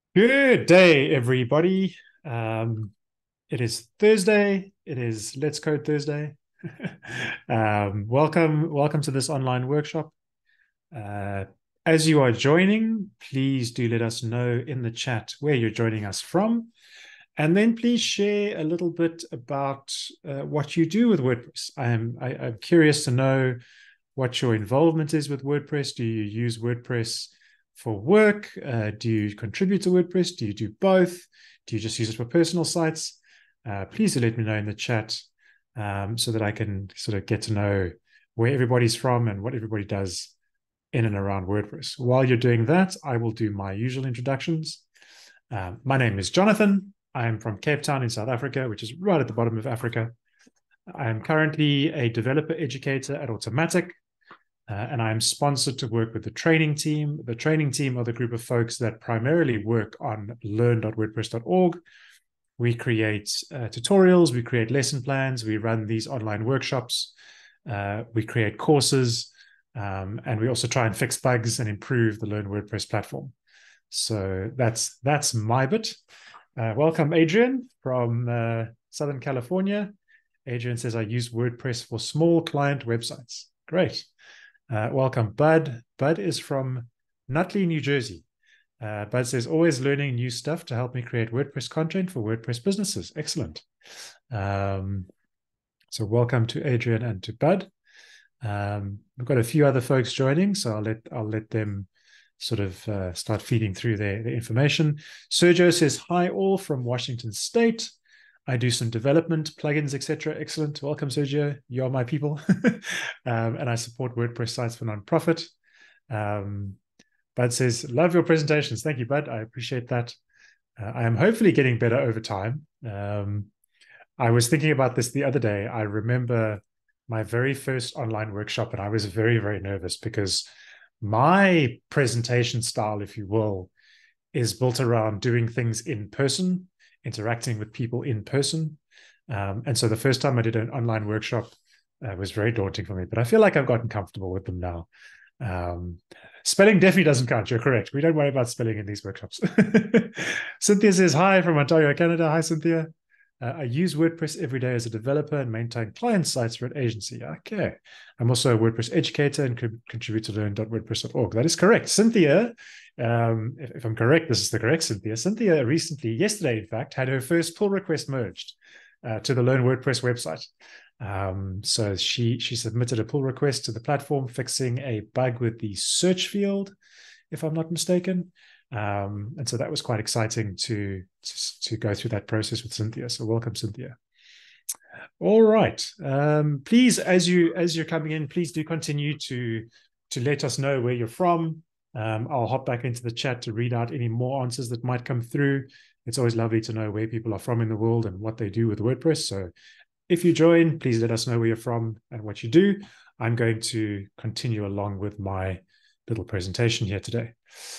Good day, everybody. Um, it is Thursday. It is Let's Code Thursday. Welcome to this online workshop. Uh, as you are joining, please do let us know in the chat where you're joining us from. And then please share a little bit about what you do with WordPress. I'm curious to know what your involvement is with WordPress. Do you use WordPress for work? Do you contribute to WordPress? Do you do both? Do you just use it for personal sites? Please do let me know in the chat so that I can sort of get to know where everybody's from and what everybody does in and around WordPress. While you're doing that, I will do my usual introductions. My name is Jonathan. I'm from Cape Town in South Africa, which is right at the bottom of Africa. I'm currently a developer educator at Automatic, and I'm sponsored to work with the training team. The training team are the group of folks that primarily work on learn.wordpress.org. We create tutorials, we create lesson plans, we run these online workshops, we create courses, and we also try and fix bugs and improve the Learn WordPress platform. So that's my bit. Welcome, Adrian from Southern California. Adrian says, I use WordPress for small client websites. Great. Welcome, Bud. Bud is from Nutley, New Jersey. Bud says, always learning new stuff to help me create WordPress content for WordPress businesses. Excellent. So welcome to Adrian and to Bud. We've got a few other folks joining, so I'll let them sort of start feeding through their information. Sergio says, hi all from Washington State. I do some development, plugins, etc. Excellent. Welcome, Sergio. You are my people. And I support WordPress sites for nonprofit. Bud says, love your presentations. Thank you, Bud. I appreciate that. I am hopefully getting better over time. I was thinking about this the other day. I remember my very first online workshop, and I was very, very nervous because my presentation style, if you will, is built around doing things in person, interacting with people in person. And so the first time I did an online workshop was very daunting for me, but I feel like I've gotten comfortable with them now. Spelling definitely doesn't count. You're correct. We don't worry about spelling in these workshops. Cynthia says, hi from Ontario, Canada. Hi, Cynthia. I use WordPress every day as a developer and maintain client sites for an agency. Okay. I'm also a WordPress educator and contribute to learn.wordpress.org. That is correct. Cynthia, if I'm correct, this is the correct Cynthia. Cynthia recently, yesterday, in fact, had her first pull request merged to the Learn WordPress website. So she submitted a pull request to the platform, fixing a bug with the search field, if I'm not mistaken. And so that was quite exciting to go through that process with Cynthia. So welcome, Cynthia. All right. Please, as you're coming in, please do continue to let us know where you're from. I'll hop back into the chat to read out any more answers that might come through. It's always lovely to know where people are from in the world and what they do with WordPress. So if you join, please let us know where you're from and what you do. I'm going to continue along with my little presentation here today.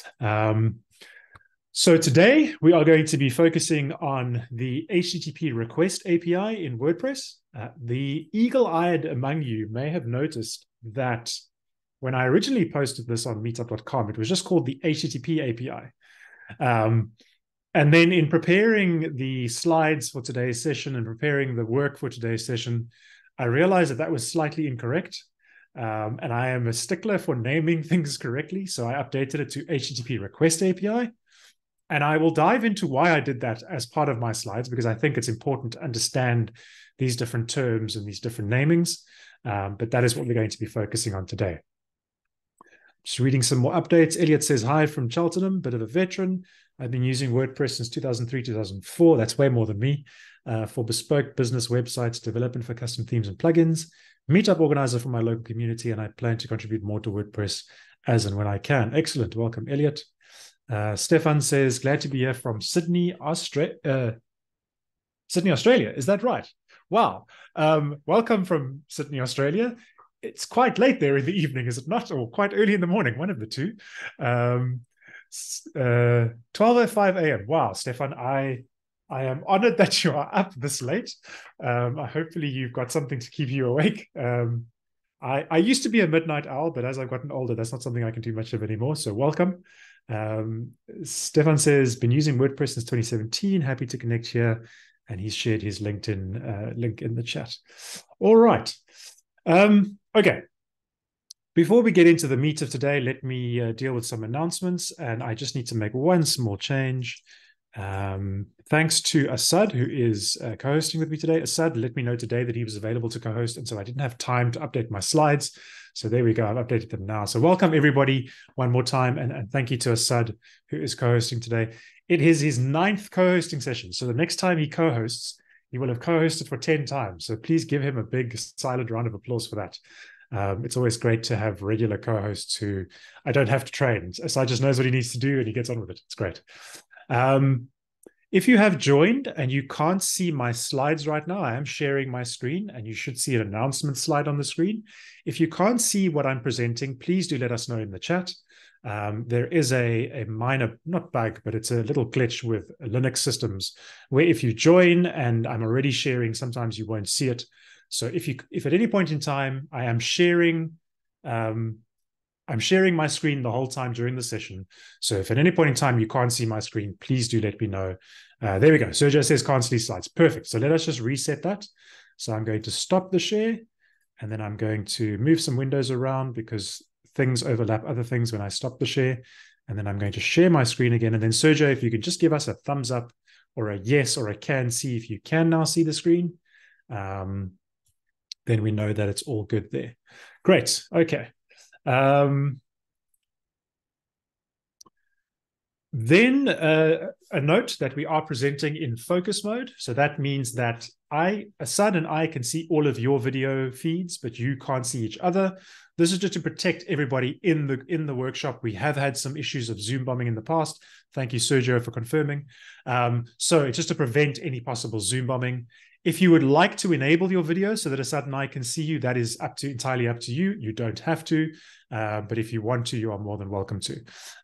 So today we are going to be focusing on the HTTP Request API in WordPress. The eagle-eyed among you may have noticed that when I originally posted this on meetup.com, it was just called the HTTP API. And then in preparing the slides for today's session and preparing the work for today's session, I realized that that was slightly incorrect. And I am a stickler for naming things correctly. So I updated it to HTTP Request API. And I will dive into why I did that as part of my slides, because I think it's important to understand these different terms and these different namings. But that is what we're going to be focusing on today. Just reading some more updates. Elliot says, hi from Cheltenham, bit of a veteran. I've been using WordPress since 2003, 2004. That's way more than me. For bespoke business websites, development for custom themes and plugins, meetup organizer for my local community, and I plan to contribute more to WordPress as and when I can. Excellent. Welcome, Elliot. Stefan says, glad to be here from Sydney, Australia. Is that right? Wow. Welcome from Sydney, Australia. It's quite late there in the evening, is it not? Or quite early in the morning, one of the two. 12:05 a.m. Wow, Stefan, I am honored that you are up this late. Hopefully you've got something to keep you awake. I used to be a midnight owl, but as I've gotten older, that's not something I can do much of anymore. So welcome. Stefan says, been using WordPress since 2017. Happy to connect here. And he's shared his LinkedIn link in the chat. All right. Okay. Before we get into the meat of today, let me deal with some announcements. And I just need to make one small change. Thanks to Asad, who is co-hosting with me today. Asad let me know today that he was available to co-host, and so I didn't have time to update my slides. So there we go. I've updated them now. So welcome everybody one more time, and thank you to Asad, who is co-hosting today. It is his 9th co-hosting session. So the next time he co-hosts, he will have co-hosted for 10 times. So please give him a big silent round of applause for that. It's always great to have regular co-hosts who I don't have to train. Asad just knows what he needs to do and he gets on with it. It's great. If you have joined and you can't see my slides right now, I am sharing my screen and you should see an announcement slide on the screen. If you can't see what I'm presenting, please do let us know in the chat. There is a minor, not bug, but it's a little glitch with Linux systems where if you join and I'm already sharing, sometimes you won't see it. So if at any point in time I am sharing, I'm sharing my screen the whole time during the session. So if at any point in time you can't see my screen, please do let me know. There we go. Sergio says can't see slides. Perfect. So let us just reset that. So I'm going to stop the share and then I'm going to move some windows around because things overlap other things when I stop the share. And then I'm going to share my screen again. And then Sergio, if you could just give us a thumbs up or a yes or a can see if you can now see the screen. Then we know that it's all good there. Great. Okay. Then a note that we are presenting in focus mode. So that means that Asad and I can see all of your video feeds, but you can't see each other. This is just to protect everybody in the workshop. We have had some issues of Zoom bombing in the past. Thank you, Sergio, for confirming. So it's just to prevent any possible Zoom bombing. If you would like to enable your video so that Asad and I can see you, that is entirely up to you. You don't have to, but if you want to, you are more than welcome to.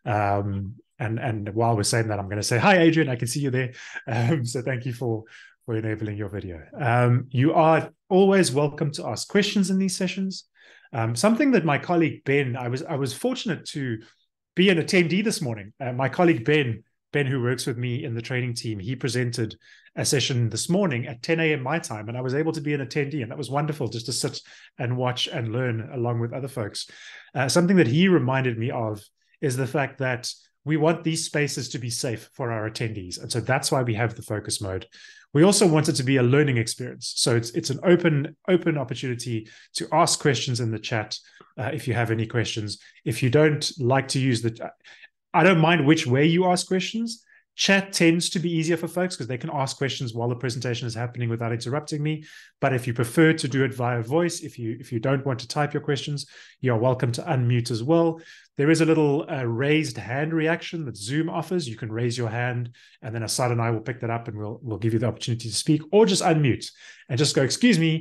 And while we're saying that, I'm going to say, hi, Adrian, I can see you there. So thank you for enabling your video. You are always welcome to ask questions in these sessions. Something that my colleague Ben, I was fortunate to be an attendee this morning. My colleague Ben, who works with me in the training team, he presented a session this morning at 10 a.m. my time, and I was able to be an attendee, and that was wonderful just to sit and watch and learn along with other folks. Something that he reminded me of is the fact that we want these spaces to be safe for our attendees, and so that's why we have the focus mode. We also want it to be a learning experience, so it's an open opportunity to ask questions in the chat if you have any questions. If you don't like to use I don't mind which way you ask questions. Chat tends to be easier for folks because they can ask questions while the presentation is happening without interrupting me. But if you prefer to do it via voice, if you don't want to type your questions, you're welcome to unmute as well. There is a little raised hand reaction that Zoom offers. You can raise your hand, and then Asad and I will pick that up, and we'll give you the opportunity to speak, or just unmute and just go, excuse me,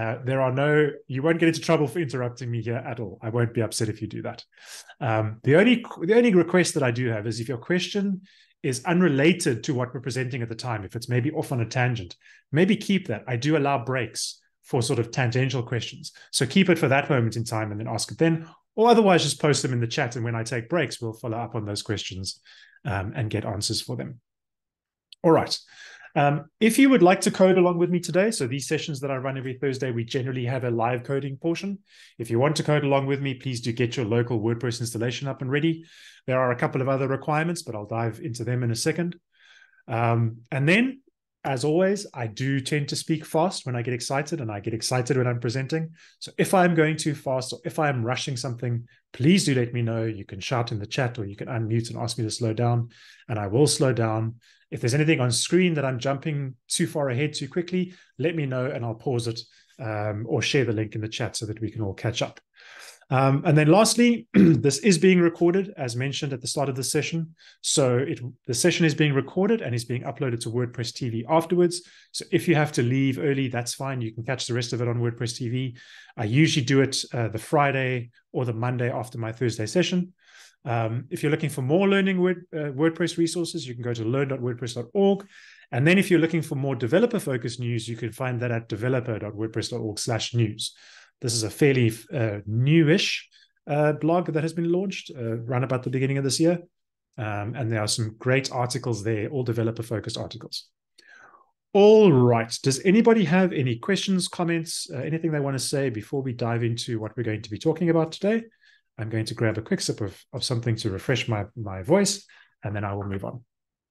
you won't get into trouble for interrupting me here at all. I won't be upset if you do that. The only request that I do have is if your question is unrelated to what we're presenting at the time, if it's maybe off on a tangent, maybe keep that. I do allow breaks for sort of tangential questions. So keep it for that moment in time and then ask it then, or otherwise just post them in the chat. And when I take breaks, we'll follow up on those questions and get answers for them. All right. If you would like to code along with me today, so these sessions that I run every Thursday, we generally have a live coding portion. If you want to code along with me, please do get your local WordPress installation up and ready. There are a couple of other requirements, but I'll dive into them in a second. And then, as always, I do tend to speak fast when I get excited, and I get excited when I'm presenting. So if I'm going too fast or if I'm rushing something, please do let me know. You can shout in the chat or you can unmute and ask me to slow down, and I will slow down. If there's anything on screen that I'm jumping too far ahead too quickly, let me know and I'll pause it or share the link in the chat so that we can all catch up. And then lastly, this is being recorded, as mentioned at the start of the session. So the session is being recorded and is being uploaded to WordPress TV afterwards. So if you have to leave early, that's fine. You can catch the rest of it on WordPress TV. I usually do it the Friday or the Monday after my Thursday session. If you're looking for more learning WordPress resources, you can go to learn.wordpress.org. And then if you're looking for more developer-focused news, you can find that at developer.wordpress.org/news. This is a fairly newish blog that has been launched around about the beginning of this year. And there are some great articles there, all developer-focused articles. All right. Does anybody have any questions, comments, anything they want to say before we dive into what we're going to be talking about today? I'm going to grab a quick sip of something to refresh my voice, and then I will move on.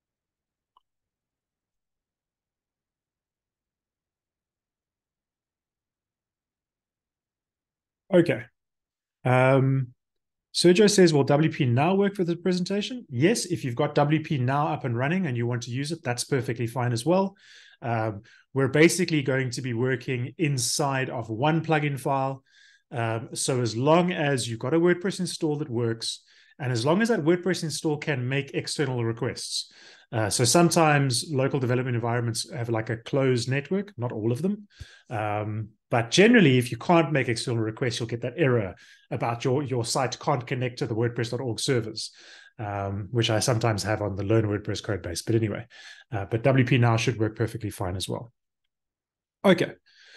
Okay. Sergio says, will WP Now work for the presentation? Yes, if you've got WP Now up and running and you want to use it, that's perfectly fine as well. We're basically going to be working inside of one plugin file. So as long as you've got a WordPress install that works, and as long as that WordPress install can make external requests. So sometimes local development environments have like a closed network, not all of them. But generally, if you can't make external requests, you'll get that error about your site can't connect to the WordPress.org servers, which I sometimes have on the Learn WordPress code base. But anyway, but WP Now should work perfectly fine as well. Okay.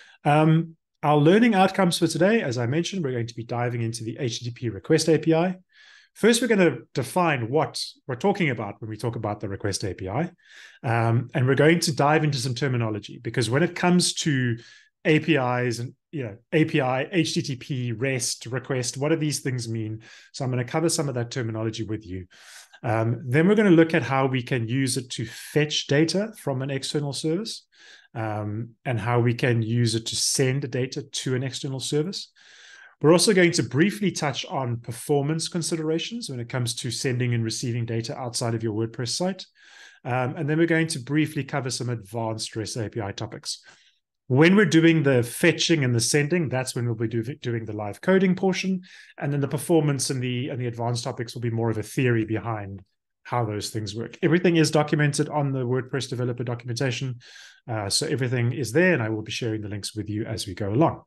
Our learning outcomes for today, as I mentioned, we're going to be diving into the HTTP Request API. First, we're going to define what we're talking about when we talk about the Request API. And we're going to dive into some terminology, because when it comes to APIs and API, HTTP, REST, request, what do these things mean? So I'm going to cover some of that terminology with you. Then we're going to look at how we can use it to fetch data from an external service, and how we can use it to send data to an external service. We're also going to briefly touch on performance considerations when it comes to sending and receiving data outside of your WordPress site. And then we're going to briefly cover some advanced REST API topics. When we're doing the fetching and the sending, that's when we'll be doing the live coding portion. And then the performance and the advanced topics will be more of a theory behind how those things work. Everything is documented on the WordPress developer documentation. So everything is there, and I will be sharing the links with you as we go along.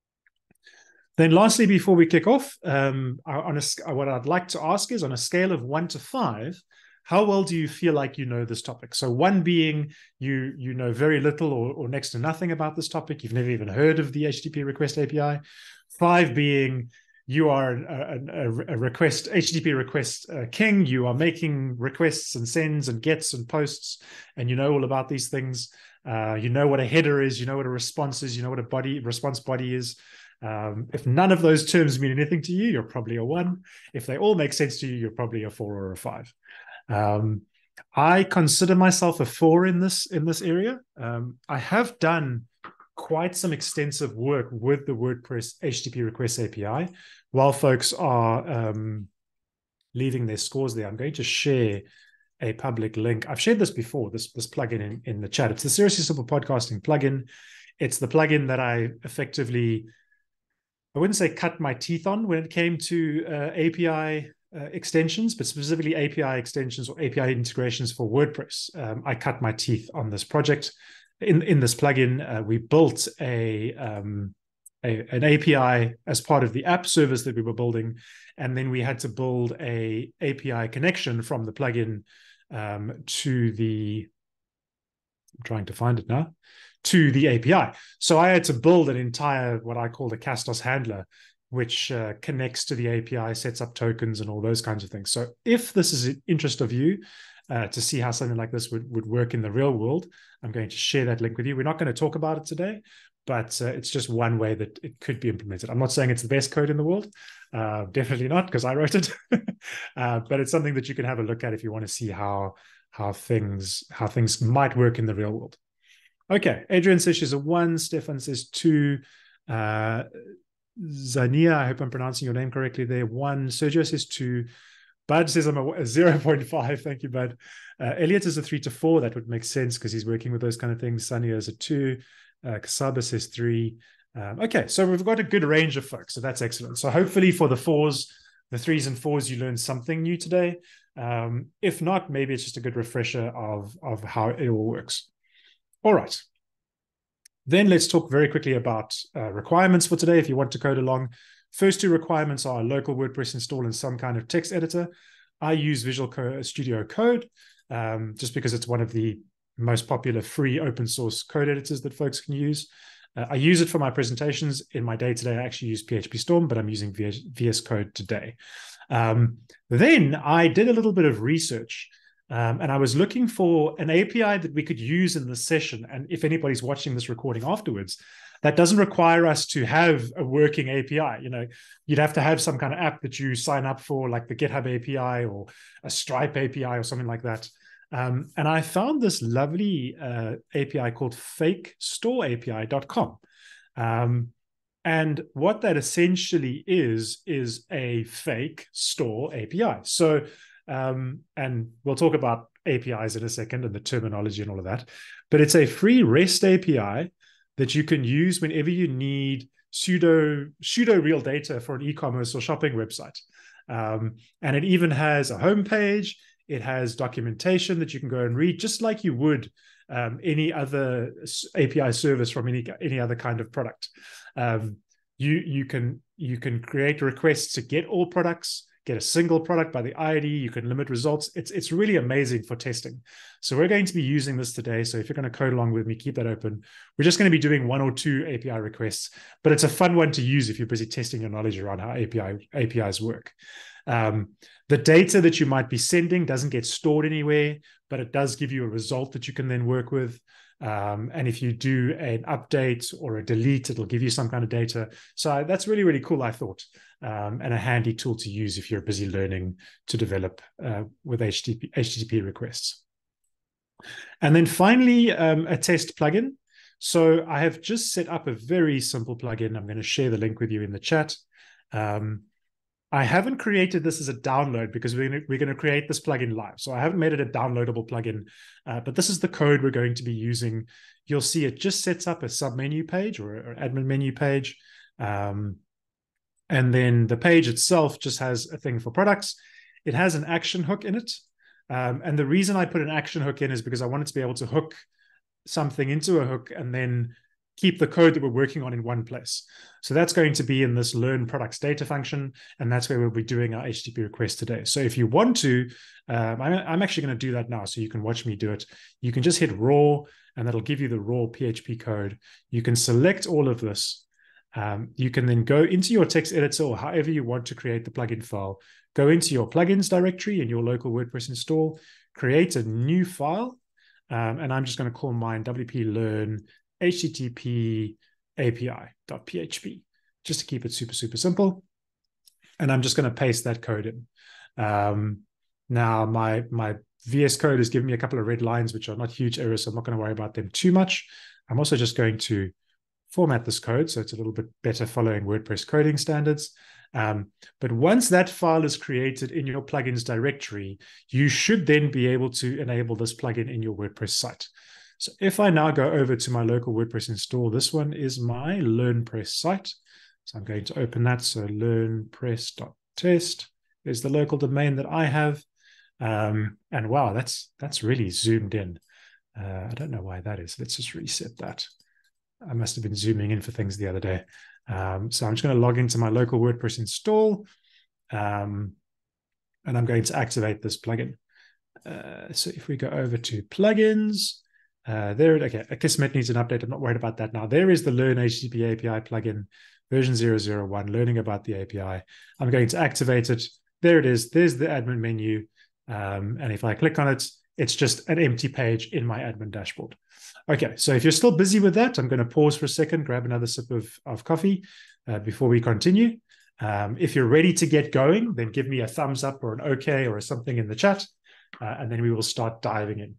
Then lastly, before we kick off, what I'd like to ask is, on a scale of 1 to 5, how well do you feel like you know this topic? So 1 being you know very little or next to nothing about this topic. You've never even heard of the HTTP Request API. 5 being you are a request HTTP request king. You are making requests and sends and gets and posts, and you know all about these things. You know what a header is. You know what a response is. You know what a response body is. If none of those terms mean anything to you, you're probably a 1. If they all make sense to you, you're probably a 4 or a 5. I consider myself a 4 in this area. I have done quite some extensive work with the WordPress HTTP Request API. While folks are leaving their scores there, I'm going to share a public link. I've shared this before, this plugin in the chat. It's the Seriously Simple Podcasting plugin. It's the plugin that I effectively, I wouldn't say cut my teeth on when it came to API extensions, but specifically API extensions or API integrations for WordPress. I cut my teeth on this project. In this plugin, we built an API as part of the app service that we were building, and then we had to build a API connection from the plugin to the, I'm trying to find it now, to the API. So I had to build an entire, what I call the Castos handler, which connects to the API, sets up tokens and all those kinds of things. So if this is an interest of you to see how something like this would work in the real world, I'm going to share that link with you. We're not going to talk about it today, but it's just one way that it could be implemented. I'm not saying it's the best code in the world. Definitely not, because I wrote it. But it's something that you can have a look at if you want to see how things might work in the real world. Okay, Adrian says she's a 1. Stefan says 2. Zania, I hope I'm pronouncing your name correctly there, 1. Sergio says 2. Bud says I'm a 0.5. Thank you, Bud. Elliot is a 3 to 4. That would make sense because he's working with those kind of things. Sania is a 2. Kasaba says 3. Okay, so we've got a good range of folks, so that's excellent. So hopefully for the 4s, the 3s and 4s, you learned something new today. If not, maybe it's just a good refresher of how it all works. All right. Then let's talk very quickly about requirements for today if you want to code along. First 2 requirements are a local WordPress install and some kind of text editor. I use Visual Studio Code just because it's one of the most popular free open source code editors that folks can use. I use it for my presentations. In my day-to-day, I actually use PHP Storm, but I'm using VS Code today. Then I did a little bit of research, and I was looking for an API that we could use in this session. And if anybody's watching this recording afterwards, that doesn't require us to have a working API. You'd have to have some kind of app that you sign up for, like the GitHub API or a Stripe API or something like that. And I found this lovely API called fakestoreapi.com. And what that essentially is a fake store API. So, and we'll talk about APIs in a second and the terminology and all of that, but it's a free REST API that you can use whenever you need pseudo real data for an e-commerce or shopping website. And it even has a homepage. It has documentation that you can go and read, just like you would any other API service from any other kind of product. You can create requests to get all products, get a single product by the ID. You can limit results. It's really amazing for testing. So we're going to be using this today. So if you're going to code along with me, keep that open. We're just going to be doing 1 or 2 API requests, but it's a fun one to use if you're busy testing your knowledge around how APIs work. The data that you might be sending doesn't get stored anywhere, but it does give you a result that you can then work with. And if you do an update or a delete, it'll give you some kind of data. So that's really, really cool, I thought, and a handy tool to use if you're busy learning to develop with HTTP requests. And then finally, a test plugin. So I have just set up a very simple plugin. I'm going to share the link with you in the chat. I haven't created this as a download because we're going to create this plugin live. So I haven't made it a downloadable plugin, but this is the code we're going to be using. You'll see it just sets up a submenu page or an admin menu page. And then the page itself just has a thing for products. It has an action hook in it. And the reason I put an action hook in is because I wanted to be able to hook something into a hook and then keep the code that we're working on in one place. So that's going to be in this learn products data function, and that's where we'll be doing our HTTP request today. So if you want to, I'm actually going to do that now so you can watch me do it. You can just hit raw, and that'll give you the raw PHP code. You can select all of this. You can then go into your text editor or however you want to create the plugin file. Go into your plugins directory in your local WordPress install, create a new file, and I'm just going to call mine WP Learn HTTP API.php, just to keep it super, super simple. And I'm just going to paste that code in. Now, my VS Code has given me a couple of red lines, which are not huge errors, so I'm not going to worry about them too much. I'm also just going to format this code so it's a little bit better following WordPress coding standards. But once that file is created in your plugins directory, you should then be able to enable this plugin in your WordPress site. So if I now go over to my local WordPress install, this one is my LearnPress site. So I'm going to open that. So learnpress.test is the local domain that I have. And wow, that's really zoomed in. I don't know why that is. Let's just reset that. I must have been zooming in for things the other day. So I'm just going to log into my local WordPress install. And I'm going to activate this plugin. So if we go over to plugins, okay, Akismet needs an update. I'm not worried about that now. There is the Learn HTTP API plugin, version 001, learning about the API. I'm going to activate it. There it is. There's the admin menu. And if I click on it, it's just an empty page in my admin dashboard. Okay, so if you're still busy with that, I'm going to pause for a second, grab another sip of coffee before we continue. If you're ready to get going, then give me a thumbs up or an okay or something in the chat, and then we will start diving in.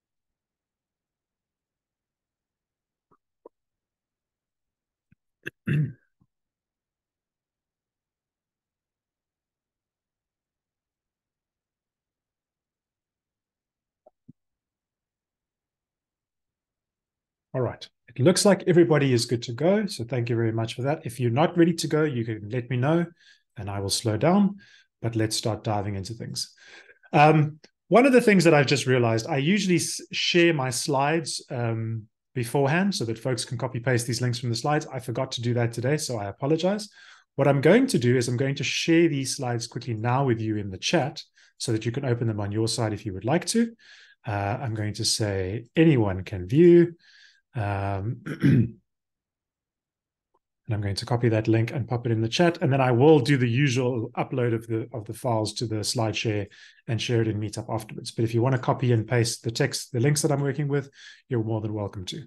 All right. It looks like everybody is good to go. So thank you very much for that. If you're not ready to go, you can let me know and I will slow down. But let's start diving into things. One of the things that I've just realized, I usually share my slides beforehand so that folks can copy paste these links from the slides. I forgot to do that today, so I apologize. What I'm going to do is I'm going to share these slides quickly now with you in the chat so that you can open them on your side if you would like to. I'm going to say anyone can view. And I'm going to copy that link and pop it in the chat. And then I will do the usual upload of the files to the slide share and share it in Meetup afterwards. But if you want to copy and paste the text, the links that I'm working with, you're more than welcome to.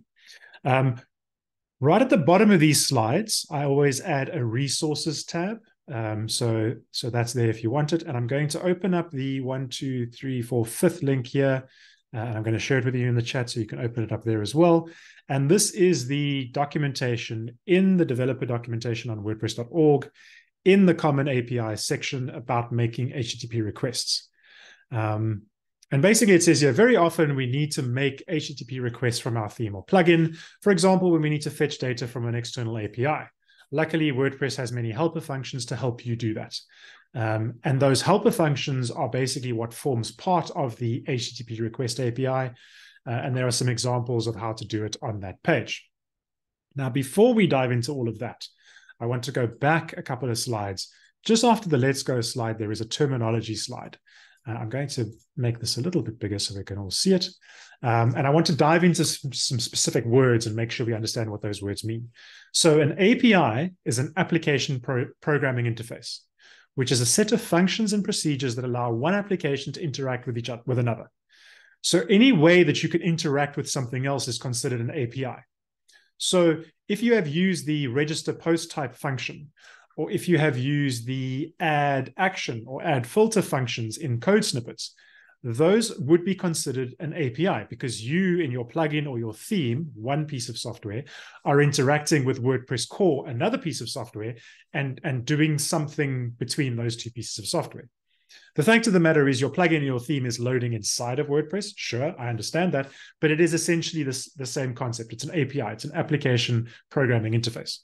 Right at the bottom of these slides, I always add a resources tab. So that's there if you want it. And I'm going to open up the 1, 2, 3, 4, 5th link here. And I'm going to share it with you in the chat so you can open it up there as well. And this is the documentation in the developer documentation on WordPress.org in the Common API section about making HTTP requests. And basically it says here, very often we need to make HTTP requests from our theme or plugin. For example, when we need to fetch data from an external API. Luckily, WordPress has many helper functions to help you do that. And those helper functions are basically what forms part of the HTTP Request API. And there are some examples of how to do it on that page. Now, before we dive into all of that, I want to go back a couple of slides. Just after the Let's Go slide, there is a terminology slide. I'm going to make this a little bit bigger so we can all see it. And I want to dive into some specific words and make sure we understand what those words mean. So an API is an application programming interface, which is a set of functions and procedures that allow one application to interact with another. So any way that you can interact with something else is considered an API. So if you have used the register post type function, or if you have used the add action or add filter functions in code snippets, those would be considered an API because you in your plugin or your theme, one piece of software, are interacting with WordPress core, another piece of software, and doing something between those two pieces of software. The fact of the matter is your plugin and your theme is loading inside of WordPress. Sure, I understand that, but it is essentially the same concept. It's an API. It's an application programming interface.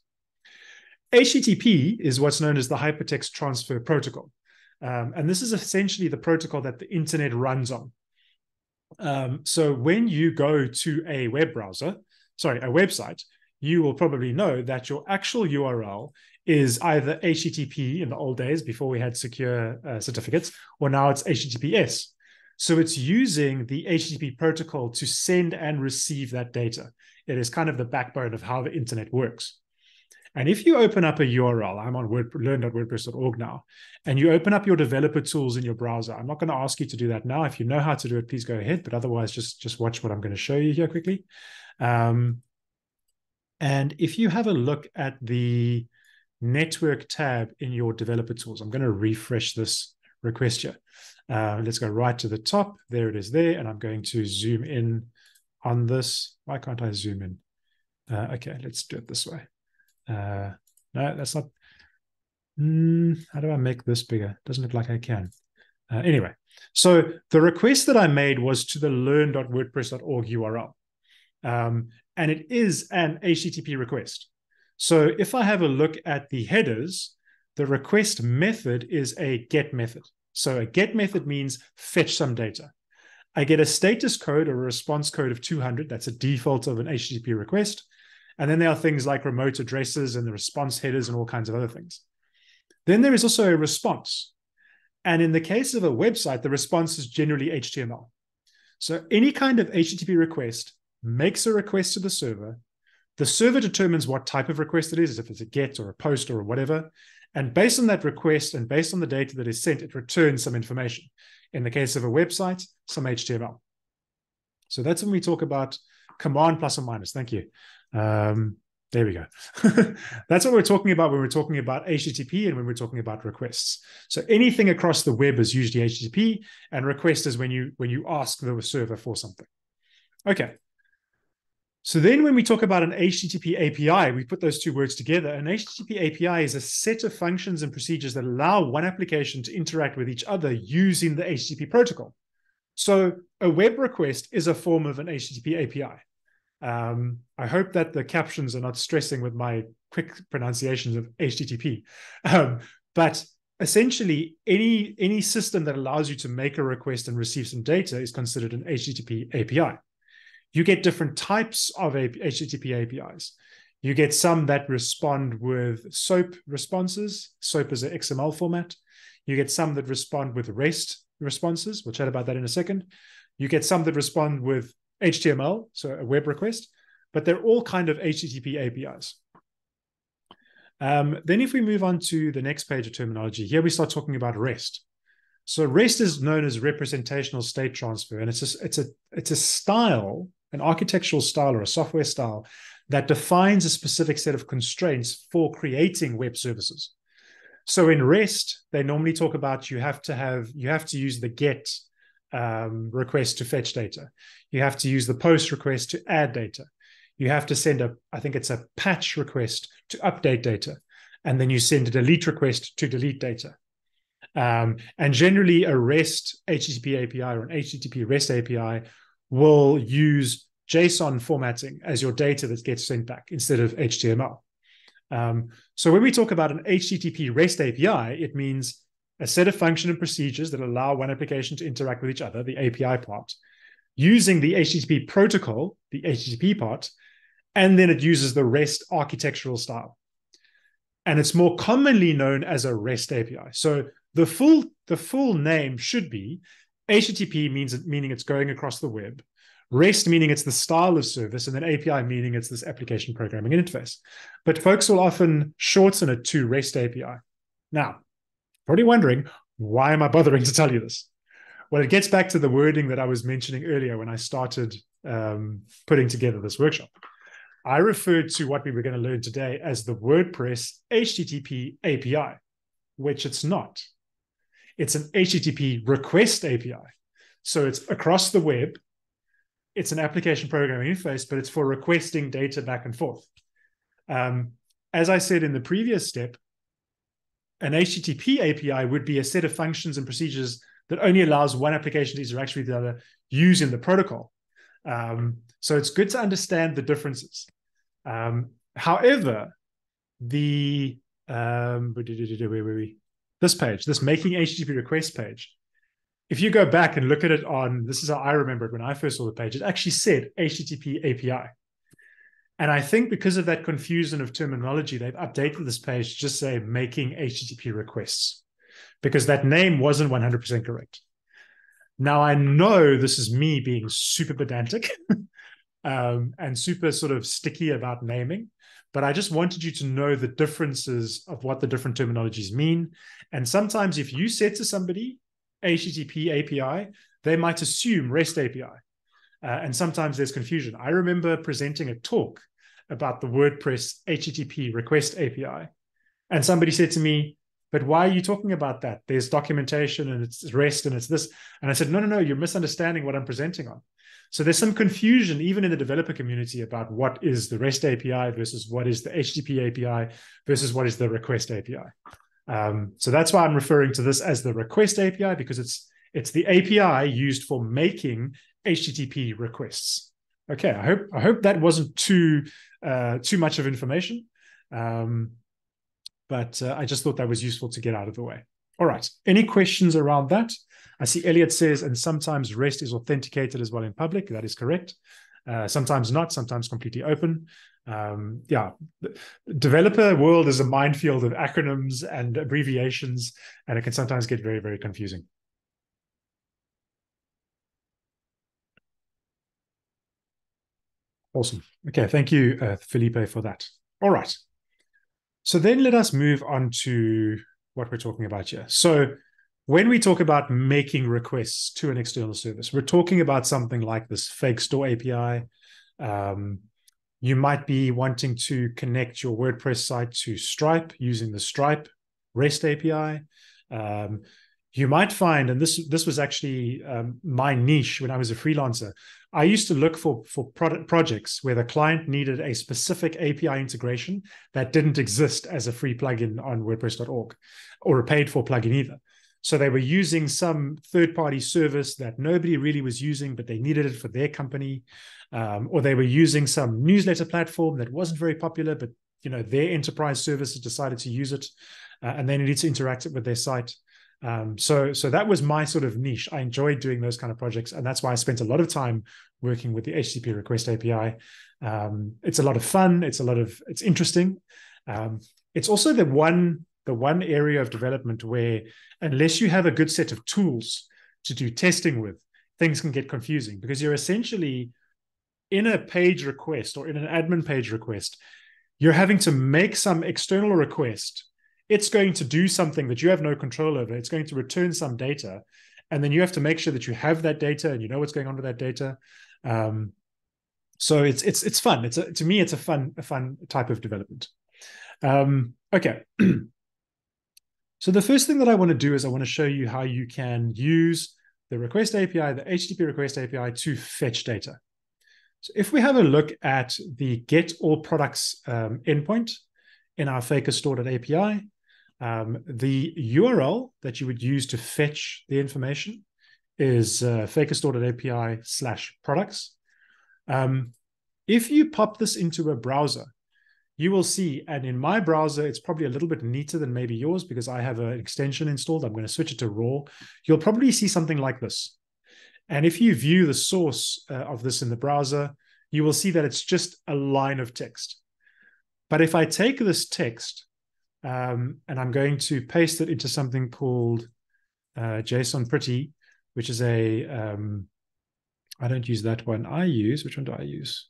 HTTP is what's known as the Hypertext Transfer Protocol. And this is essentially the protocol that the internet runs on. So when you go to a web browser, sorry, a website, you will probably know that your actual URL is either HTTP in the old days before we had secure certificates, or now it's HTTPS. So it's using the HTTP protocol to send and receive that data. It is kind of the backbone of how the internet works. And if you open up a URL, I'm on learn.wordpress.org now, and you open up your developer tools in your browser. I'm not going to ask you to do that now. If you know how to do it, please go ahead. But otherwise, just watch what I'm going to show you here quickly. And if you have a look at the network tab in your developer tools, I'm going to refresh this request here. Let's go right to the top. There it is there. And I'm going to zoom in on this. Why can't I zoom in? Okay, let's do it this way. No, that's not. How do I make this bigger? Doesn't look like I can. Anyway, so the request that I made was to the learn.wordpress.org URL. And it is an HTTP request. So if I have a look at the headers, the request method is a get method. So a get method means fetch some data. I get a status code or a response code of 200. That's a default of an HTTP request. And then there are things like remote addresses and the response headers and all kinds of other things. Then there is also a response. And in the case of a website, the response is generally HTML. So any kind of HTTP request makes a request to the server. The server determines what type of request it is, if it's a GET or a POST or whatever. And based on that request and based on the data that is sent, it returns some information. In the case of a website, some HTML. So that's when we talk about command plus or minus. Thank you. There we go. That's what we're talking about when we're talking about HTTP and when we're talking about requests. So anything across the web is usually HTTP, and request is when you ask the server for something. Okay. So then when we talk about an HTTP API, we put those two words together. An HTTP API is a set of functions and procedures that allow one application to interact with each other using the HTTP protocol. So a web request is a form of an HTTP API. I hope that the captions are not stressing with my quick pronunciations of HTTP. But essentially, any system that allows you to make a request and receive some data is considered an HTTP API. You get different types of HTTP APIs. You get some that respond with SOAP responses. SOAP is an XML format. You get some that respond with REST responses. We'll chat about that in a second. You get some that respond with HTML, so a web request, but they're all kind of HTTP APIs. Then if we move on to the next page of terminology, here we start talking about REST. So REST is known as representational state transfer, and it's a style, an architectural style or a software style that defines a specific set of constraints for creating web services. So in REST, they normally talk about you have to use the GET request to fetch data. You have to use the POST request to add data. You have to send I think it's a patch request to update data. And then you send a delete request to delete data. And generally a REST HTTP API or an HTTP REST API will use JSON formatting as your data that gets sent back instead of HTML. So when we talk about an HTTP REST API, it means a set of function and procedures that allow one application to interact with each other, the API part, using the HTTP protocol, the HTTP part, and then it uses the REST architectural style. And it's more commonly known as a REST API. So the full name should be HTTP meaning it's going across the web, REST meaning it's the style of service, and then API meaning it's this application programming interface. But folks will often shorten it to REST API. Now, probably wondering, why am I bothering to tell you this? Well, it gets back to the wording that I was mentioning earlier when I started putting together this workshop. I referred to what we were going to learn today as the WordPress HTTP API, which it's not. It's an HTTP Request API. So it's across the web. It's an application programming interface, but it's for requesting data back and forth. As I said in the previous step, an HTTP API would be a set of functions and procedures that only allows one application to interact with the other using the protocol. So it's good to understand the differences. However, this page, this making HTTP request page, if you go back and look at it this is how I remember it when I first saw the page, it actually said HTTP API. And I think because of that confusion of terminology, they've updated this page to just say making HTTP requests, because that name wasn't 100% correct. Now, I know this is me being super pedantic and super sort of sticky about naming, but I just wanted you to know the differences of what the different terminologies mean. And sometimes if you said to somebody HTTP API, they might assume REST API. And sometimes there's confusion. I remember presenting a talk about the WordPress HTTP Request API. And somebody said to me, but why are you talking about that? There's documentation and it's REST and it's this. And I said, no, you're misunderstanding what I'm presenting on. So there's some confusion even in the developer community about what is the REST API versus what is the HTTP API versus what is the Request API. So that's why I'm referring to this as the Request API, because it's the API used for making HTTP requests. Okay, I hope that wasn't too much of information. But I just thought that was useful to get out of the way. All right, any questions around that? I see Elliot says, and sometimes REST is authenticated as well in public. That is correct. Sometimes not, sometimes completely open. The developer world is a minefield of acronyms and abbreviations, and it can sometimes get very, very confusing. Awesome. Okay, thank you, Felipe, for that. All right. So then let us move on to what we're talking about here. So when we talk about making requests to an external service, we're talking about something like this fake store API. You might be wanting to connect your WordPress site to Stripe using the Stripe REST API. You might find, and this was actually my niche when I was a freelancer, I used to look for projects where the client needed a specific API integration that didn't exist as a free plugin on WordPress.org or a paid for plugin either. So they were using some third-party service that nobody really was using, but they needed it for their company, or they were using some newsletter platform that wasn't very popular, but their enterprise services decided to use it, and they needed to interact it with their site. So that was my sort of niche. I enjoyed doing those kind of projects, and that's why I spent a lot of time working with the HTTP Request API. It's a lot of fun. It's interesting. It's also the one area of development where, unless you have a good set of tools to do testing with, things can get confusing, because you're essentially in a page request or in an admin page request, you're having to make some external request. It's going to do something that you have no control over. It's going to return some data. And then you have to make sure that you have that data and you know what's going on with that data. So it's fun. To me, it's a fun type of development. Okay. So the first thing that I want to do is I want to show you how you can use the request API, the HTTP request API, to fetch data. So if we have a look at the get all products endpoint in our fakerstore.api, the URL that you would use to fetch the information is fakerstore.api/products. If you pop this into a browser, you will see, and in my browser, it's probably a little bit neater than maybe yours because I have an extension installed. I'm going to switch it to raw. You'll probably see something like this. And if you view the source of this in the browser, you will see that it's just a line of text. But if I take this text and I'm going to paste it into something called JSON Pretty, which is I don't use that one. Which one do I use?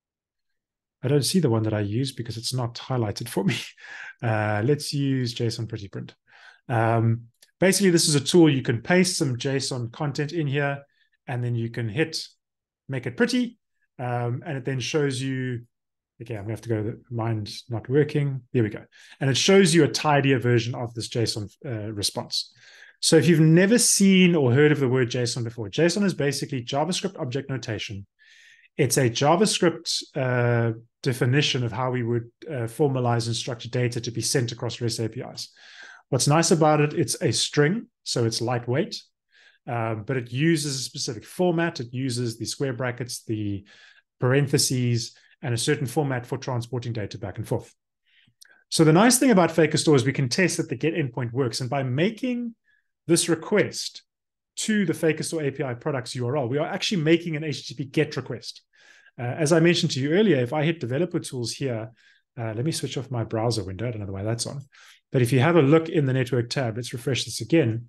I don't see the one that I use because it's not highlighted for me. Let's use JSON Pretty Print. Basically, this is a tool. You can paste some JSON content in here, and then you can hit make it pretty, and it then shows you, okay, I'm going to have to go, mine's not working. There we go. And it shows you a tidier version of this JSON response. So if you've never seen or heard of the word JSON before, JSON is basically JavaScript object notation. It's a JavaScript definition of how we would formalize and structure data to be sent across REST APIs. What's nice about it, it's a string, so it's lightweight, but it uses a specific format. It uses the square brackets, the parentheses, and a certain format for transporting data back and forth. So the nice thing about Fakerstore is we can test that the get endpoint works. And by making this request to the Fakerstore API products URL, we are actually making an HTTP GET request. As I mentioned to you earlier, if I hit developer tools here, let me switch off my browser window. I don't know why that's on. But if you have a look in the network tab, let's refresh this again.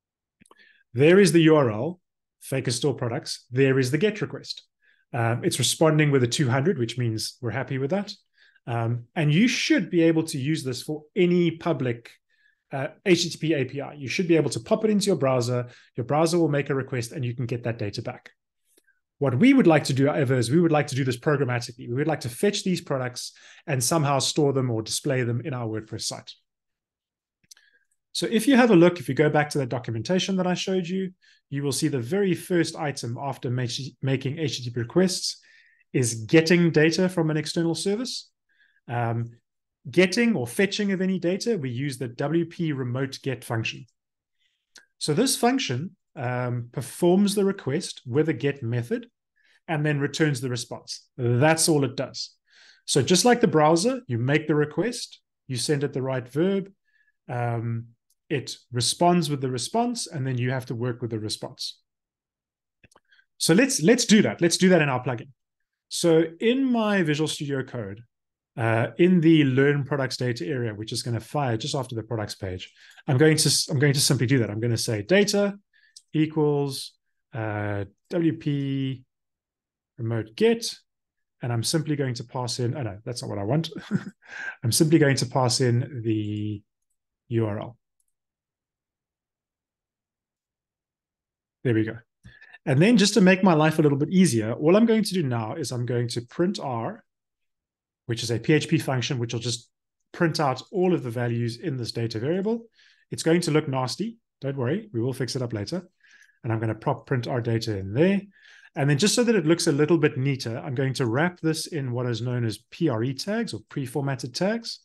There is the URL, Fakerstore products. There is the GET request. It's responding with a 200, which means we're happy with that. And you should be able to use this for any public HTTP API. You should be able to pop it into your browser. Your browser will make a request and you can get that data back. What we would like to do, however, is we would like to do this programmatically. We would like to fetch these products and somehow store them or display them in our WordPress site. So if you have a look, if you go back to that documentation that I showed you, you will see the very first item after making HTTP requests is getting data from an external service. Getting or fetching of any data, we use the WP remote get function. So this function performs the request with a get method and then returns the response. That's all it does. So just like the browser, you make the request, you send it the right verb, it responds with the response, and then you have to work with the response. So let's do that. Let's do that in our plugin. So in my Visual Studio Code, in the Learn Products Data area, which is going to fire just after the products page, I'm going to simply do that. I'm going to say data equals WP remote get, and I'm simply going to pass in, oh no, that's not what I want. I'm simply going to pass in the URL. There we go. And then just to make my life a little bit easier, all I'm going to do now is I'm going to print R, which is a PHP function, which will just print out all of the values in this data variable. It's going to look nasty. Don't worry, we will fix it up later. And I'm going to prop print our data in there. And then just so that it looks a little bit neater, I'm going to wrap this in what is known as PRE tags or pre-formatted tags.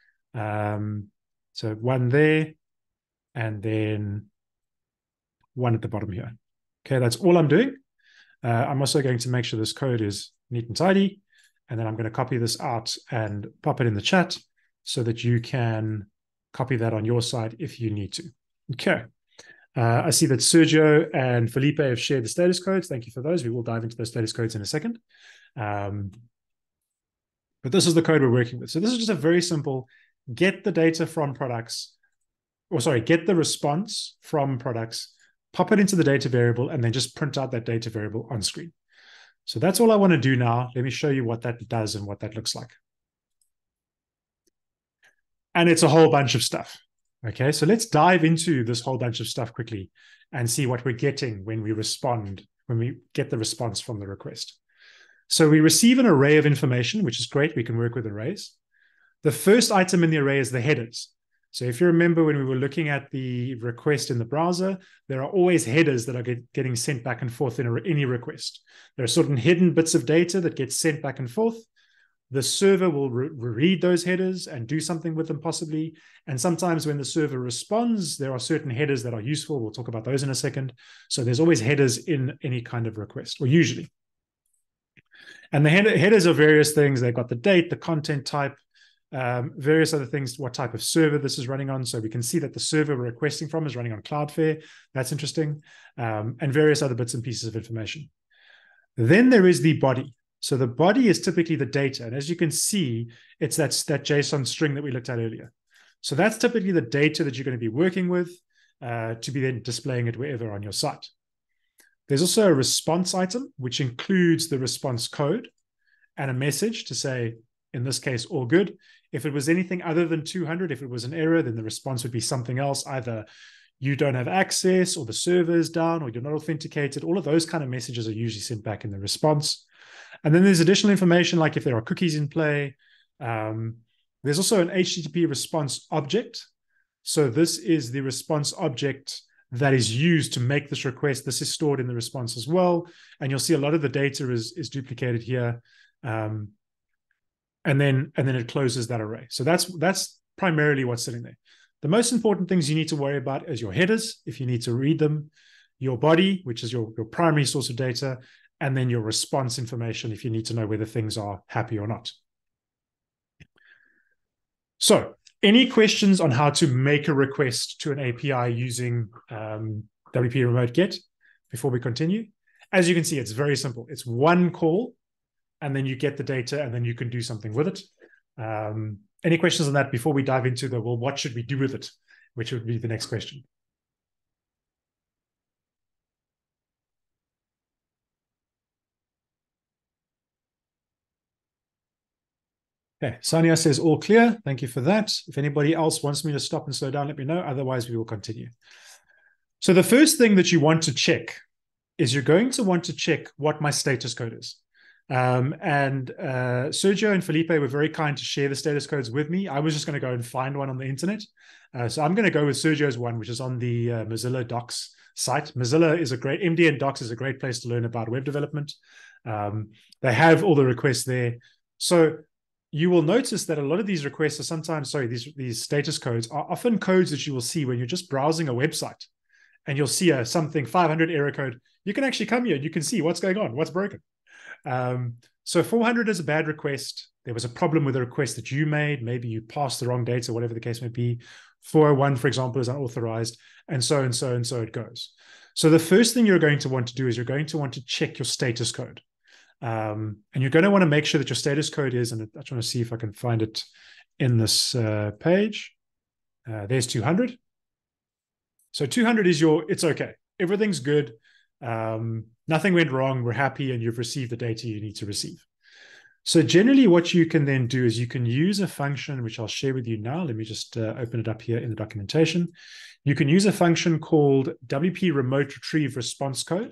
So one there, and then one at the bottom here. Okay, that's all I'm doing. I'm also going to make sure this code is neat and tidy. And then I'm going to copy this out and pop it in the chat so that you can copy that on your side if you need to. Okay. I see that Sergio and Felipe have shared the status codes. Thank you for those. We will dive into those status codes in a second. But this is the code we're working with. So this is just a very simple get the data from products, or sorry, get the response from products, pop it into the data variable, and then just print out that data variable on screen. So that's all I want to do now. Let me show you what that does and what that looks like. And it's a whole bunch of stuff. Okay, so let's dive into this whole bunch of stuff quickly and see what we're getting when we respond, when we get the response from the request. So we receive an array of information, which is great. We can work with arrays. The first item in the array is the headers. So if you remember when we were looking at the request in the browser, there are always headers that are getting sent back and forth in any request. There are certain hidden bits of data that get sent back and forth. The server will read those headers and do something with them possibly. And sometimes when the server responds, there are certain headers that are useful. We'll talk about those in a second. So there's always headers in any kind of request, or usually. And the headers are various things. They've got the date, the content type, various other things, what type of server this is running on. So we can see that the server we're requesting from is running on Cloudflare. That's interesting. And various other bits and pieces of information. Then there is the body. So the body is typically the data. And as you can see, it's that JSON string that we looked at earlier. So that's typically the data that you're going to be working with to be then displaying it wherever on your site. There's also a response item, which includes the response code and a message to say, in this case, all good. If it was anything other than 200, if it was an error, then the response would be something else. Either you don't have access, or the server is down, or you're not authenticated. All of those kind of messages are usually sent back in the response. And then there's additional information, like if there are cookies in play. There's also an HTTP response object. So this is the response object that is used to make this request. This is stored in the response as well. And you'll see a lot of the data is duplicated here. And then it closes that array. So that's primarily what's sitting there. The most important things you need to worry about is your headers, if you need to read them, your body, which is your primary source of data, and then your response information if you need to know whether things are happy or not. So any questions on how to make a request to an API using WP Remote Get before we continue? As you can see, it's very simple. It's one call, and then you get the data, and then you can do something with it. Any questions on that before we dive into well, what should we do with it, which would be the next question. Okay, Sonia says all clear. Thank you for that. If anybody else wants me to stop and slow down, let me know. Otherwise, we will continue. So the first thing that you want to check is you're going to want to check what my status code is. Sergio and Felipe were very kind to share the status codes with me. I was just going to go and find one on the internet. So I'm going to go with Sergio's one, which is on the Mozilla Docs site. Mozilla is a great, MDN Docs is a great place to learn about web development. They have all the requests there. So you will notice that a lot of these requests are sometimes, these status codes are often codes that you will see when you're just browsing a website and you'll see something 500 error code. You can actually come here and you can see what's going on, what's broken. So 400 is a bad request. There was a problem with a request that you made. Maybe you passed the wrong data, whatever the case may be. 401, for example, is unauthorized, and so it goes. So the first thing you're going to want to do is you're going to want to check your status code. And you're going to want to make sure that your status code is, and I'm trying to see if I can find it in this page. There's 200. So 200 is it's okay. Everything's good. Nothing went wrong. We're happy, and you've received the data you need to receive. So generally what you can then do is you can use a function, which I'll share with you now. Let me just open it up here in the documentation. You can use a function called WP Remote Retrieve Response Code.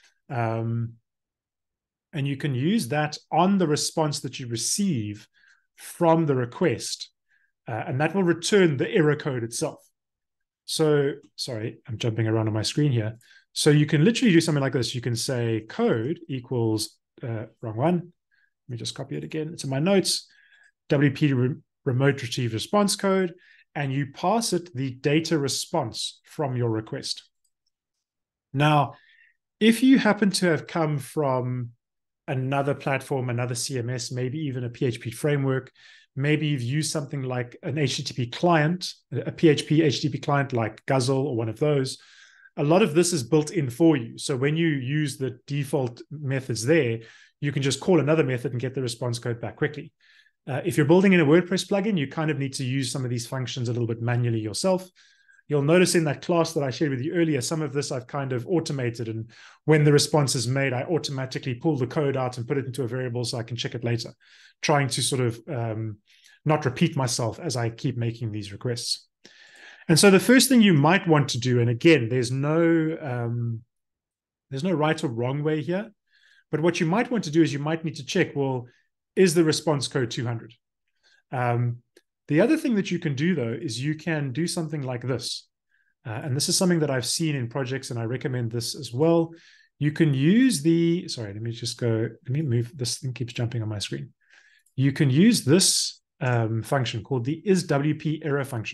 And you can use that on the response that you receive from the request. And that will return the error code itself. So, sorry, I'm jumping around on my screen here. So you can literally do something like this. You can say code equals, wrong one. Let me just copy it again. It's in my notes. WP Remote Retrieve Response Code. And you pass it the data response from your request. Now, if you happen to have come from another platform, another CMS, maybe even a PHP framework, maybe you've used something like an HTTP client, a PHP HTTP client like Guzzle or one of those, a lot of this is built in for you. So when you use the default methods there, you can just call another method and get the response code back quickly. If you're building in a WordPress plugin, you kind of need to use some of these functions a little bit manually yourself. You'll notice in that class that I shared with you earlier, some of this I've kind of automated. And when the response is made, I automatically pull the code out and put it into a variable so I can check it later, trying to sort of not repeat myself as I keep making these requests. And so the first thing you might want to do, and again, there's no right or wrong way here, but what you might want to do is you might need to check, well, is the response code 200? The other thing that you can do, though, is you can do something like this. And this is something that I've seen in projects, and I recommend this as well. You can use the, sorry, let me move, this thing keeps jumping on my screen. You can use this function called the isWP error function.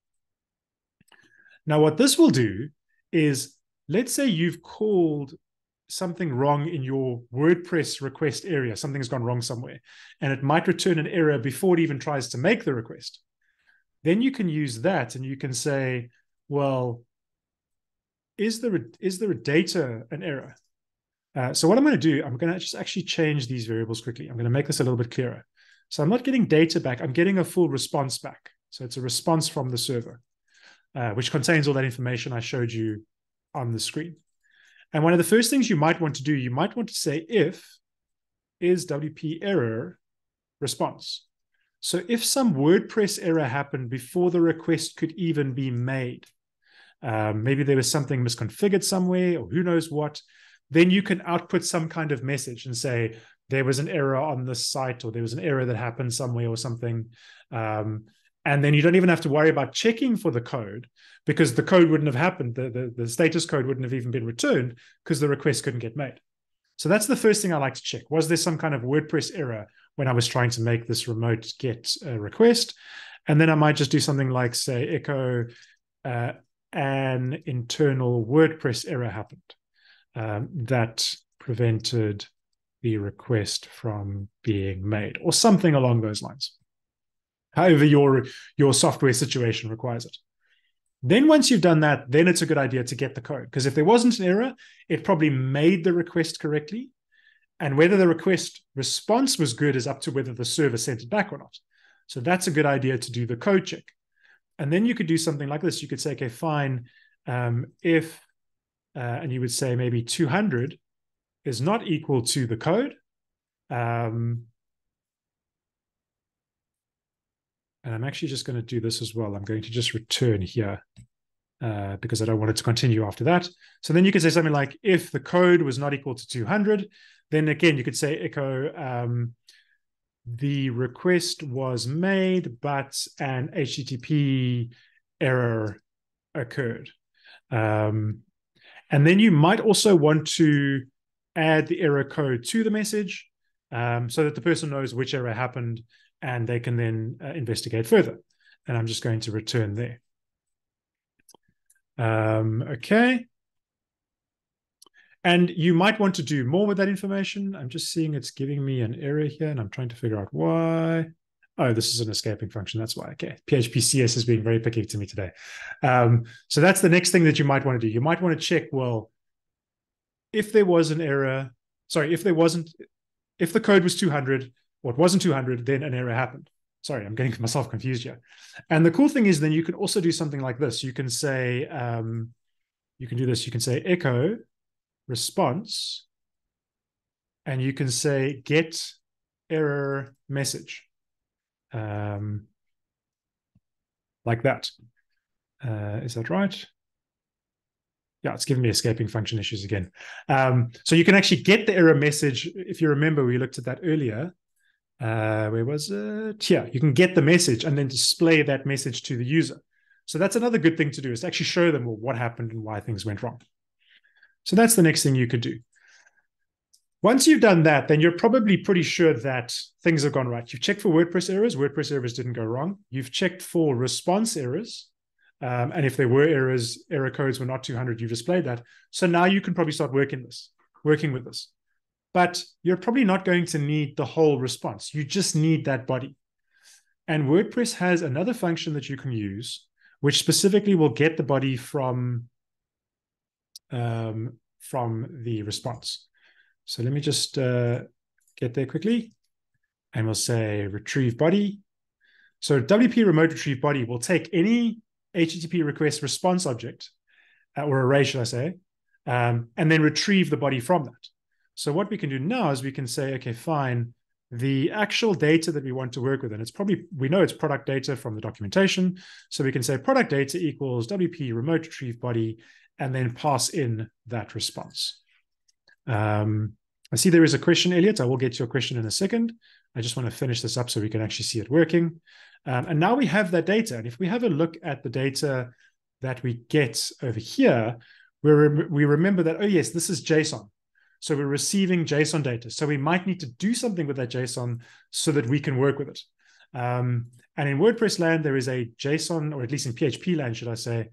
Now, what this will do is, let's say you've called something wrong in your WordPress request area, something's gone wrong somewhere, and it might return an error before it even tries to make the request. Then you can use that and you can say, well, is there a data an error? So what I'm going to do, I'm going to just actually change these variables quickly. I'm going to make this a little bit clearer. So I'm not getting data back, I'm getting a full response back. So it's a response from the server, which contains all that information I showed you on the screen. And one of the first things you might want to do, you might want to say if is WP error response. So if some WordPress error happened before the request could even be made, maybe there was something misconfigured somewhere or who knows what, then you can output some kind of message and say, there was an error on this site, or there was an error that happened somewhere or something. And then you don't even have to worry about checking for the code, because the code wouldn't have happened. The status code wouldn't have even been returned because the request couldn't get made. So that's the first thing I like to check. Was there some kind of WordPress error when I was trying to make this remote get request? And then I might just do something like, say, echo an internal WordPress error happened that prevented the request from being made, or something along those lines. However your software situation requires it. Then once you've done that, then it's a good idea to get the code, because if there wasn't an error, it probably made the request correctly. And whether the request response was good is up to whether the server sent it back or not. So that's a good idea to do the code check. And then you could do something like this. You could say, okay, fine, if, and you would say maybe 200 is not equal to the code. And I'm actually just going to do this as well. I'm going to just return here because I don't want it to continue after that. So then you could say something like, if the code was not equal to 200, then again, you could say echo, the request was made, but an HTTP error occurred. And then you might also want to add the error code to the message so that the person knows which error happened and they can then investigate further. And I'm just going to return there. Okay. And you might want to do more with that information. I'm just seeing it's giving me an error here, and I'm trying to figure out why. Oh, this is an escaping function. That's why. Okay. PHP CS is being very picky to me today. So that's the next thing that you might want to do. You might want to check, well, if there was an error, sorry, if the code was 200, or it wasn't 200, then an error happened. Sorry, I'm getting myself confused here. And the cool thing is then you can also do something like this. You can say, you can do this. You can say echo response, and you can say get error message, like that. Is that right? Yeah, it's giving me escaping function issues again. So you can actually get the error message. If you remember, we looked at that earlier. Where was it? Yeah, you can get the message and then display that message to the user. So that's another good thing to do, is to actually show them, well, what happened and why things went wrong. So that's the next thing you could do. Once you've done that, then you're probably pretty sure that things have gone right. You've checked for WordPress errors didn't go wrong. You've checked for response errors. And if there were errors, error codes were not 200, you've displayed that. So now you can probably start working with this. But you're probably not going to need the whole response. You just need that body. And WordPress has another function that you can use, which specifically will get the body from the response. So let me just get there quickly. And we'll say retrieve body. So WP remote retrieve body will take any HTTP request response object, or array, should I say, and then retrieve the body from that. So what we can do now is we can say, okay, fine, the actual data that we want to work with. And it's probably, we know it's product data from the documentation. So we can say product data equals WP remote retrieve body, and then pass in that response. I see there is a question, Elliot. I will get to your question in a second. I just want to finish this up so we can actually see it working. And now we have that data. And if we have a look at the data that we get over here, we remember that, oh yes, this is JSON. So we're receiving JSON data. So we might need to do something with that JSON so that we can work with it. And in WordPress land, there is a JSON, or at least in PHP land, should I say.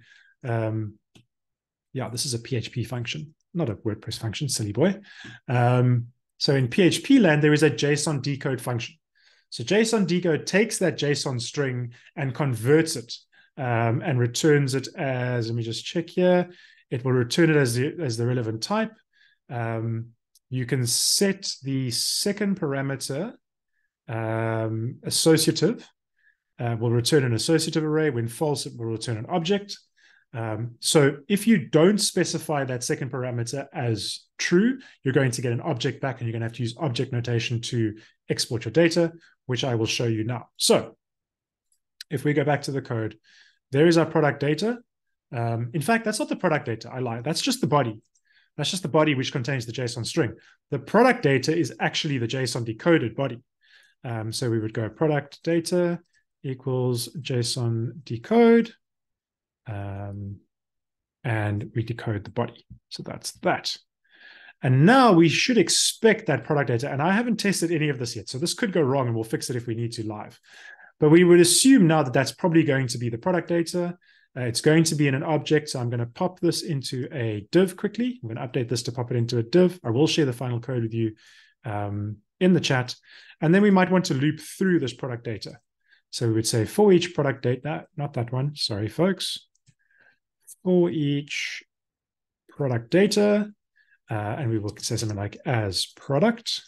Yeah, this is a PHP function, not a WordPress function, silly boy. So in PHP land, there is a JSON decode function. So JSON decode takes that JSON string and converts it and returns it as, let me just check here. It will return it as the relevant type. You can set the second parameter associative. Will return an associative array. When false, it will return an object. So if you don't specify that second parameter as true, you're going to get an object back, and you're going to have to use object notation to export your data, which I will show you now. So if we go back to the code, there is our product data. In fact, that's not the product data. I lied. That's just the body. That's just the body which contains the JSON string. The product data is actually the JSON decoded body. So we would go product data equals JSON decode. And we decode the body. So that's that. And now we should expect that product data. And I haven't tested any of this yet, so this could go wrong, and we'll fix it if we need to live. But we would assume now that that's probably going to be the product data. It's going to be in an object. So I'm going to pop this into a div quickly. I'm going to update this to pop it into a div. I will share the final code with you in the chat. And then we might want to loop through this product data. So we would say for each product data, not that one, sorry, folks. For each product data, and we will say something like as product.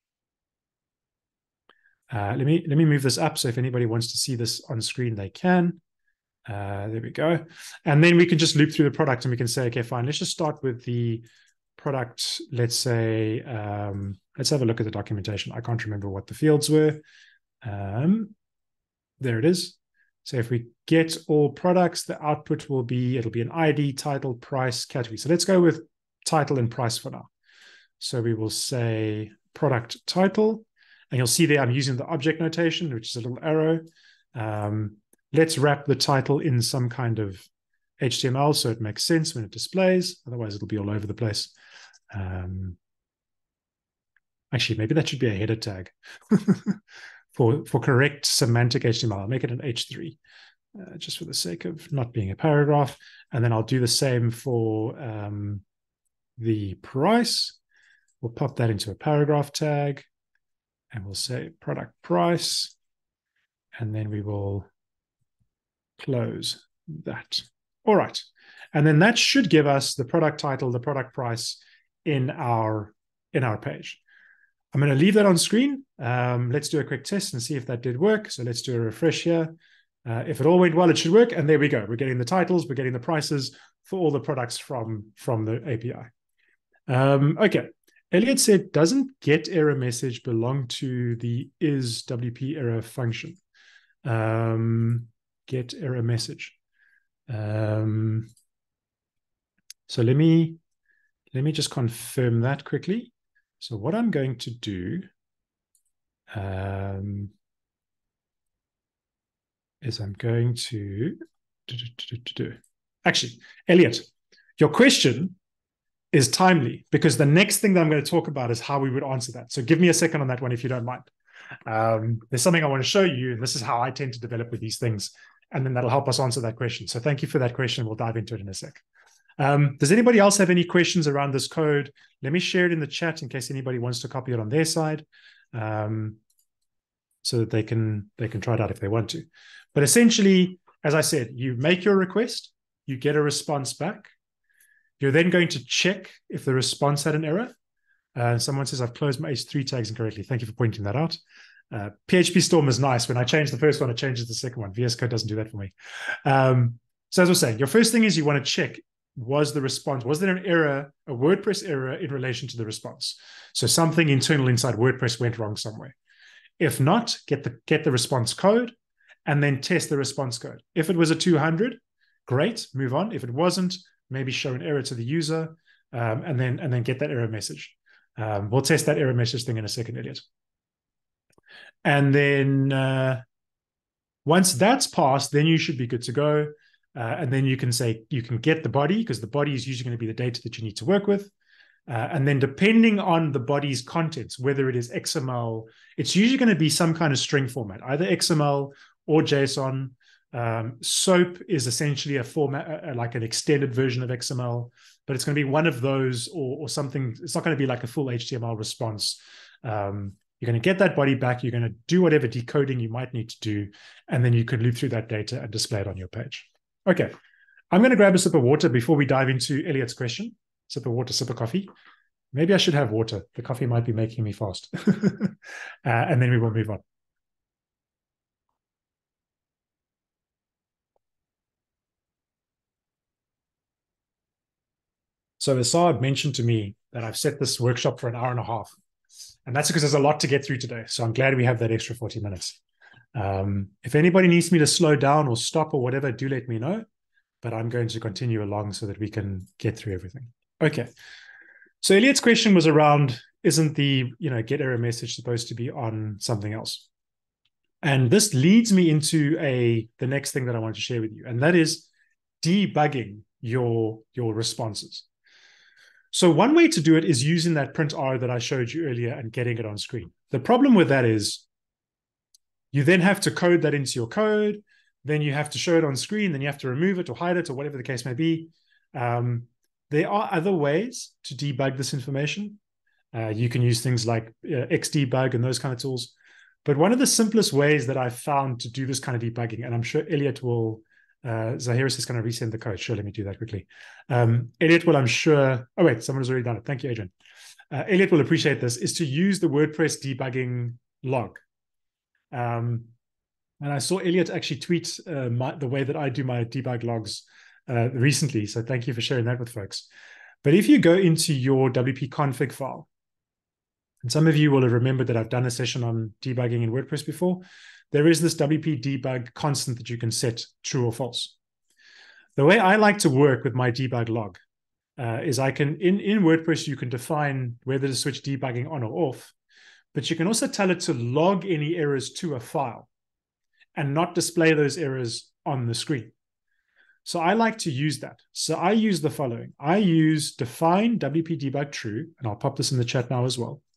Let me move this up, so if anybody wants to see this on screen, they can. There we go. And then we can just loop through the product, and we can say, okay, fine, let's just start with the product. Let's say, let's have a look at the documentation. I can't remember what the fields were. There it is. So if we get all products, the output will be, it'll be an ID, title, price, category. So let's go with title and price for now. So we will say product title, and you'll see there I'm using the object notation, which is a little arrow. Let's wrap the title in some kind of HTML so it makes sense when it displays. Otherwise, it'll be all over the place. Actually, maybe that should be a header tag. For correct semantic HTML, I'll make it an H3, just for the sake of not being a paragraph. And then I'll do the same for the price. We'll pop that into a paragraph tag, and we'll say product price. And then we will close that. All right. And then that should give us the product title, the product price in our page. I'm going to leave that on screen. Let's do a quick test and see if that did work. So let's do a refresh here. If it all went well, it should work. And there we go. We're getting the titles. We're getting the prices for all the products from the API. Okay. Elliot said, doesn't get error message belong to the is WP error function? Get error message. So let me just confirm that quickly. So what I'm going to do is I'm going to actually, Elliot, your question is timely, because the next thing that I'm going to talk about is how we would answer that. So give me a second on that one, if you don't mind. There's something I want to show you, and this is how I tend to develop with these things, and then that'll help us answer that question. So thank you for that question. We'll dive into it in a sec. Does anybody else have any questions around this code? Let me share it in the chat in case anybody wants to copy it on their side, so that they can try it out if they want to. But essentially, as I said, you make your request, you get a response back. You're then going to check if the response had an error. Someone says, I've closed my H3 tags incorrectly. Thank you for pointing that out. PHP Storm is nice. When I change the first one, it changes the second one. VS Code doesn't do that for me. So as I was saying, your first thing is you want to check, was there an error, a WordPress error in relation to the response? So something internal inside WordPress went wrong somewhere. If not, get the response code and then test the response code. If it was a 200, great, move on. If it wasn't, maybe show an error to the user, and then get that error message. We'll test that error message thing in a second, Elliot. And then once that's passed, then you should be good to go. And then you can say, you can get the body, because the body is usually going to be the data that you need to work with. And then depending on the body's contents, whether it is XML, it's usually going to be some kind of string format, either XML or JSON. SOAP is essentially a format, like an extended version of XML, but it's going to be one of those or something. It's not going to be like a full HTML response. You're going to get that body back. You're going to do whatever decoding you might need to do, and then you can loop through that data and display it on your page. Okay, I'm going to grab a sip of water before we dive into Elliot's question. Sip of water, sip of coffee. Maybe I should have water. The coffee might be making me fast. And then we will move on. So Asad mentioned to me that I've set this workshop for an hour and a half. And that's because there's a lot to get through today. So I'm glad we have that extra 40 minutes. If anybody needs me to slow down or stop or whatever, do let me know. But I'm going to continue along so that we can get through everything. Okay. So Elliot's question was around, isn't the get error message supposed to be on something else? And this leads me into the next thing that I want to share with you, and that is debugging your responses. So one way to do it is using that print R that I showed you earlier and getting it on screen. The problem with that is you then have to code that into your code, then you have to show it on screen, then you have to remove it or hide it or whatever the case may be. There are other ways to debug this information. You can use things like Xdebug and those kind of tools. But one of the simplest ways that I've found to do this kind of debugging, and I'm sure Elliot will, Zahiris is going to resend the code. Sure, let me do that quickly. Elliot will, I'm sure, oh wait, someone has already done it. Thank you, Adrian. Elliot will appreciate this, is to use the WordPress debugging log. And I saw Elliot actually tweet the way that I do my debug logs recently. So thank you for sharing that with folks. But if you go into your WP config file, and some of you will have remembered that I've done a session on debugging in WordPress before, there is this WP debug constant that you can set true or false. The way I like to work with my debug log is I can, in WordPress, you can define whether to switch debugging on or off, but you can also tell it to log any errors to a file and not display those errors on the screen. So I like to use that. So I use the following. I use define WP debug true, and I'll pop this in the chat now as well.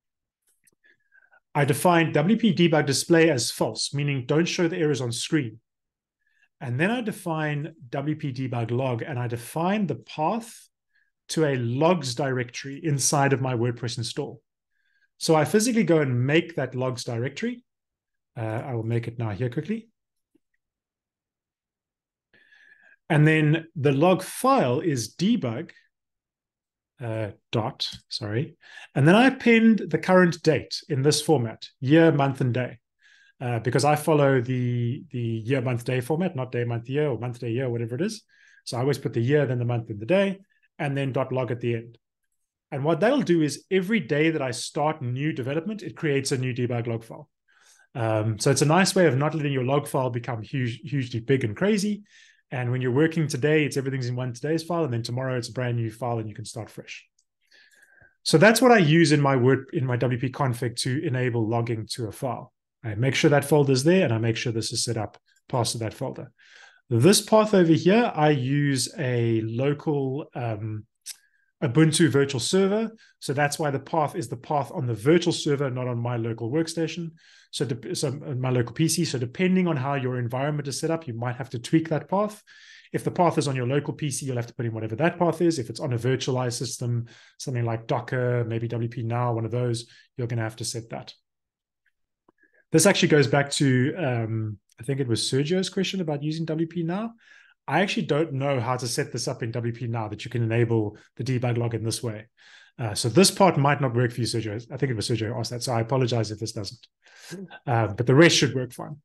I define WP debug display as false, meaning don't show the errors on screen. And then I define WP debug log, and I define the path to a logs directory inside of my WordPress install. So I physically go and make that logs directory. I will make it now here quickly. And then the log file is debug sorry. And then I pinned the current date in this format, year, month, and day, because I follow the year, month, day format, not day, month, year, or month, day, year, whatever it is. So I always put the year, then the month, and the day, and then .log at the end. And what that'll do is every day that I start new development, it creates a new debug log file. So it's a nice way of not letting your log file become hugely big and crazy. And when you're working today, everything's in one today's file, and then tomorrow it's a brand new file and you can start fresh. So that's what I use in my WP config to enable logging to a file. I make sure that folder is there, and I make sure this is set up past to that folder. This path over here, I use a local Ubuntu virtual server. So that's why the path is the path on the virtual server, not on my local workstation. So my local PC. So depending on how your environment is set up, you might have to tweak that path. If the path is on your local PC, you'll have to put in whatever that path is. If it's on a virtualized system, something like Docker, maybe WP Now, one of those, you're going to have to set that. This actually goes back to, I think it was Sergio's question about using WP Now. I actually don't know how to set this up in WP Now that you can enable the debug log in this way. So this part might not work for you, Sergio. I think it was Sergio who asked that, so I apologize if this doesn't. But the rest should work fine.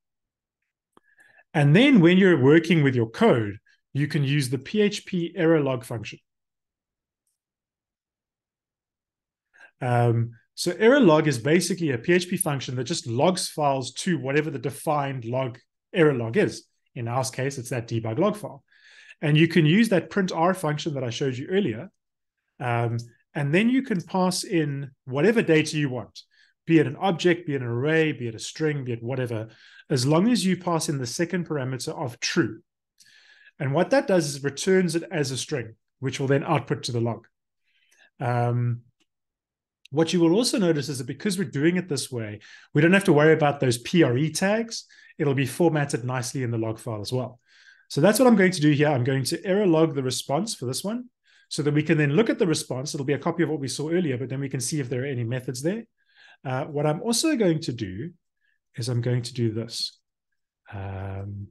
And then when you're working with your code, you can use the PHP error log function. So error log is basically a PHP function that just logs files to whatever the defined error log is. In our case, it's that debug log file. And you can use that printr function that I showed you earlier. And then you can pass in whatever data you want, be it an object, be it an array, be it a string, be it whatever, as long as you pass in the second parameter of true. And what that does is returns it as a string, which will then output to the log. What you will also notice is that because we're doing it this way, we don't have to worry about those PRE tags. It'll be formatted nicely in the log file as well. So that's what I'm going to do here. I'm going to error log the response for this one so that we can then look at the response. It'll be a copy of what we saw earlier, but then we can see if there are any methods there. What I'm also going to do is I'm going to do this. And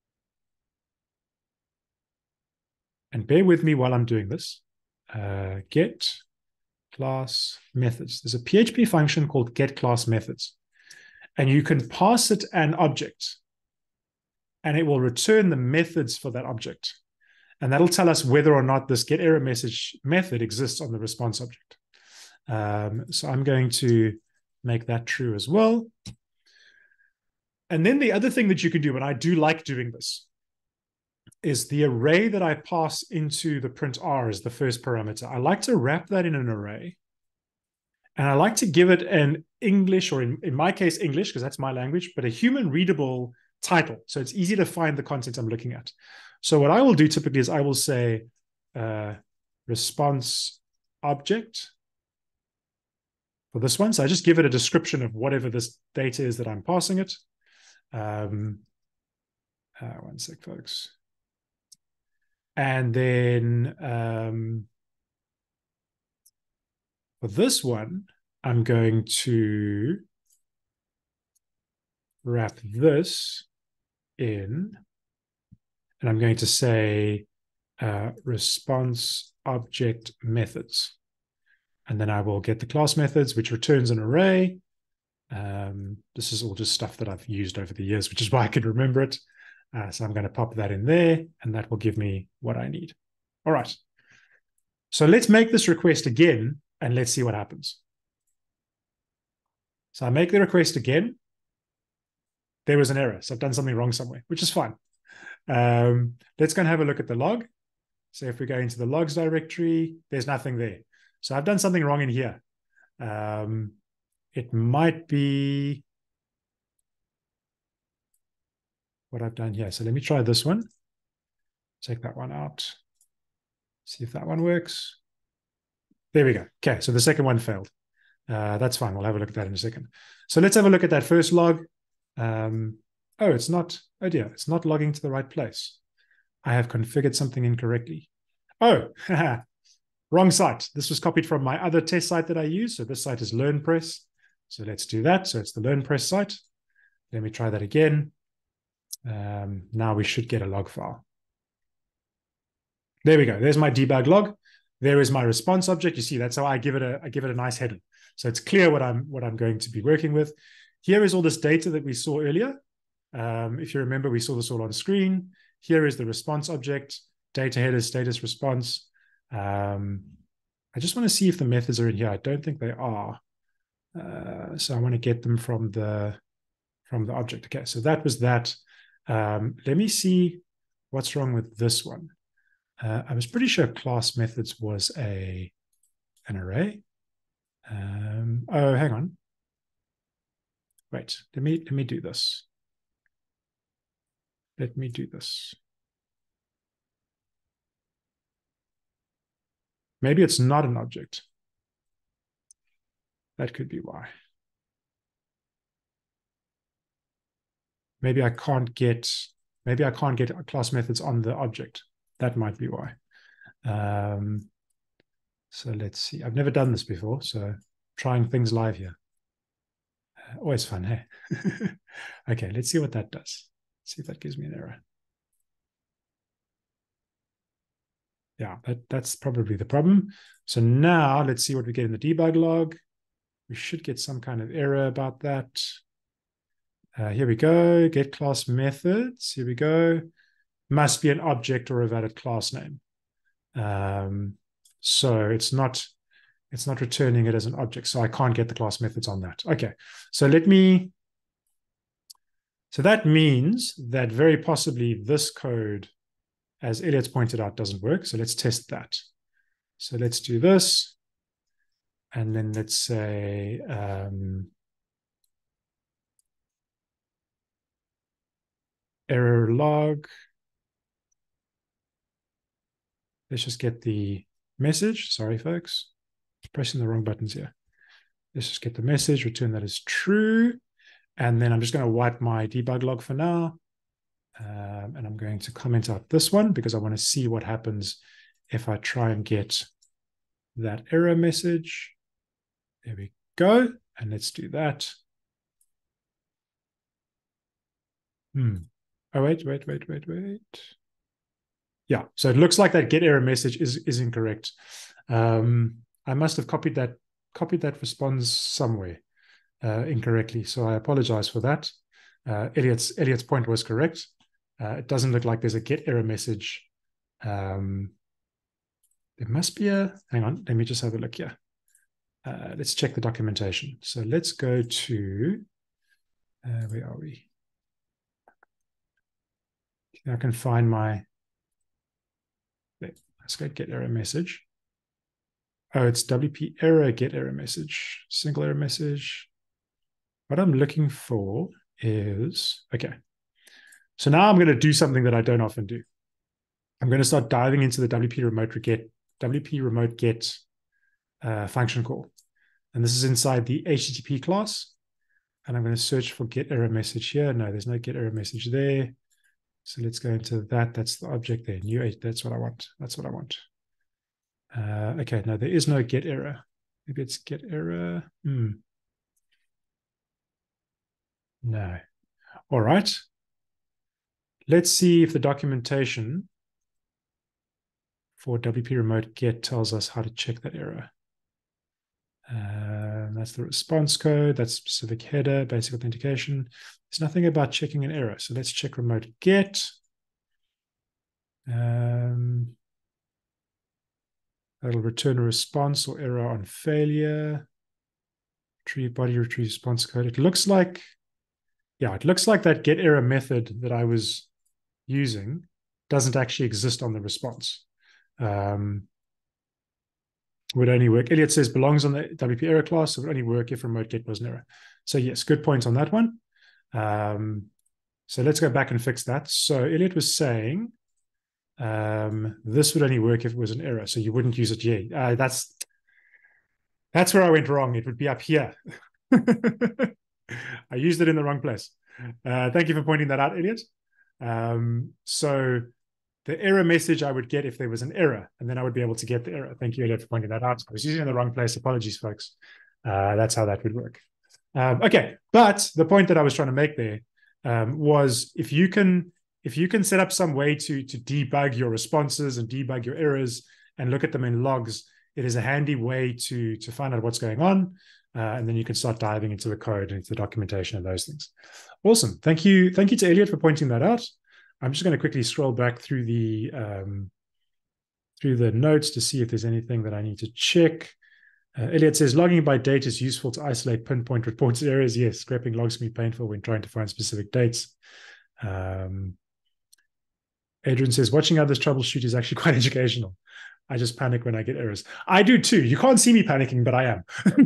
bear with me while I'm doing this. Get class methods. There's a PHP function called get class methods. And you can pass it an object. And it will return the methods for that object. And that'll tell us whether or not this get error message method exists on the response object. So I'm going to make that true as well. And then the other thing that you can do, and I do like doing this, is the array that I pass into the printr as the first parameter. I like to wrap that in an array. And I like to give it an English, or in my case, English, because that's my language, but a human readable title. So it's easy to find the content I'm looking at. So what I will do typically is I will say response object for this one. So I just give it a description of whatever this data is that I'm passing it. One sec, folks. And then for this one, I'm going to wrap this in, and I'm going to say response object methods. And then I will get the class methods, which returns an array. This is all just stuff that I've used over the years, which is why I can remember it. So I'm going to pop that in there, and that will give me what I need. All right. So let's make this request again, and let's see what happens. So I make the request again. There was an error. So I've done something wrong somewhere, which is fine. Let's go and have a look at the log. So if we go into the logs directory, there's nothing there. So I've done something wrong in here. It might be what I've done here. So let me try this one. Take that one out. See if that one works. There we go. Okay, so the second one failed. That's fine. We'll have a look at that in a second. So let's have a look at that first log. Oh, it's not. Oh dear, it's not logging to the right place. I have configured something incorrectly. Oh, wrong site. This was copied from my other test site that I use. So this site is LearnPress. So let's do that. So it's the LearnPress site. Let me try that again. Now we should get a log file. There we go. There's my debug log. There is my response object. You see, that's how I give it a nice header. So it's clear what I'm going to be working with. Here is all this data that we saw earlier. If you remember, we saw this all on screen. Here is the response object, data header, status response. I just want to see if the methods are in here. I don't think they are. So I want to get them from the object. Okay, so that was that. Let me see what's wrong with this one. I was pretty sure class methods was an array. Oh, hang on. Wait, let me do this. Let me do this. Maybe it's not an object. That could be why. Maybe I can't get class methods on the object. That might be why. So let's see. I've never done this before, so trying things live here. Always fun, hey? Okay, let's see what that does. See if that gives me an error. Yeah, that's probably the problem. So now let's see what we get in the debug log. We should get some kind of error about that. Here we go. Get class methods. Here we go. Must be an object or a valid class name. So it's not It's not returning it as an object, so I can't get the class methods on that. Okay, so so that means that very possibly this code, as Elliot's pointed out, doesn't work. So let's test that. So let's do this. And then let's say, error log. Let's just get the message. Sorry, folks. Pressing the wrong buttons here. Let's just get the message, return that as true. And then I'm just going to wipe my debug log for now. And I'm going to comment out this one because I want to see what happens if I try and get that error message. There we go. And let's do that. Oh, wait. Yeah, so it looks like that get error message is incorrect. I must have copied that response somewhere incorrectly. So I apologize for that. Elliot's point was correct. It doesn't look like there's a get error message. There must be a, hang on, let me just have a look here. Let's check the documentation. So let's go to, where are we? I can find my, let's go get error message. Oh, it's WP error, get error message, single error message. What I'm looking for is, okay. So now I'm going to do something that I don't often do. I'm going to start diving into the WP remote get function call. And this is inside the HTTP class. And I'm going to search for get error message here. No, there's no get error message there. So let's go into that. That's the object there. New, that's what I want. That's what I want. Okay, no, there is no get error. Maybe it's get error. No. All right. Let's see if the documentation for WP remote get tells us how to check that error. That's the response code. That's specific header, basic authentication. There's nothing about checking an error. So let's check remote get. That'll return a response or error on failure. Retrieve body, retrieve response code. It looks like, yeah, it looks like that get error method that I was using doesn't actually exist on the response. Would only work. Elliot says belongs on the WP error class, so would only work if remote get was an error. So yes, good point on that one. So let's go back and fix that. So Elliot was saying this would only work if it was an error, so you wouldn't use it yet. That's where I went wrong. It would be up here. I used it in the wrong place. Thank you for pointing that out, Elliot. So the error message I would get if there was an error, and then I would be able to get the error. Thank you, Elliot, for pointing that out. I was using it in the wrong place. Apologies, folks. That's how that would work. Okay, but the point that I was trying to make there was if you can set up some way to debug your responses and debug your errors and look at them in logs, it is a handy way to find out what's going on. And then you can start diving into the code and into the documentation and those things. Awesome. Thank you to Elliot for pointing that out. I'm just going to quickly scroll back through the notes to see if there's anything that I need to check. Elliot says logging by date is useful to isolate pinpoint reported errors. Yes, scraping logs can be painful when trying to find specific dates. Adrian says watching others troubleshoot is actually quite educational. I just panic when I get errors. I do too. You can't see me panicking, but I am.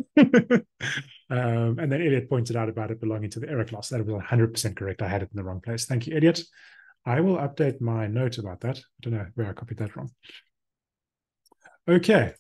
And then Elliot pointed out about it belonging to the error class. That was 100% correct. I had it in the wrong place. Thank you, Elliot. I will update my note about that. I don't know where I copied that from. Okay.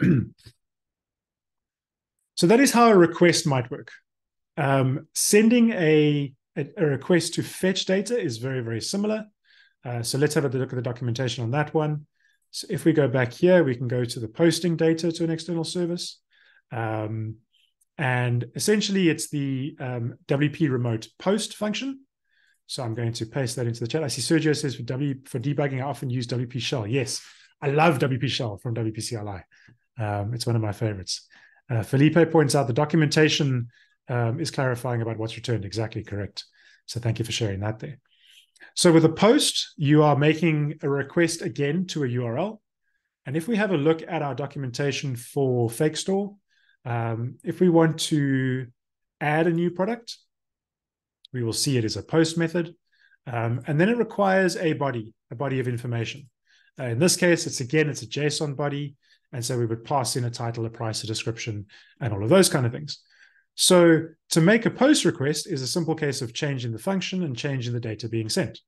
So that is how a request might work. Sending a request to fetch data is very, very similar. So let's have a look at the documentation on that one. So if we go back here, we can go to the posting data to an external service. And essentially, it's the WP remote post function. So I'm going to paste that into the chat. I see Sergio says for debugging, I often use WP shell. Yes, I love WP shell from WP CLI. It's one of my favorites. Felipe points out the documentation is clarifying about what's returned. Exactly correct. So thank you for sharing that there. So with a post, you are making a request again to a URL. And if we have a look at our documentation for Fake Store, if we want to add a new product, we will see it as a post method. And then it requires a body of information. In this case, it's a JSON body. And so we would pass in a title, a price, a description, and all of those kind of things. So to make a post request is a simple case of changing the function and changing the data being sent.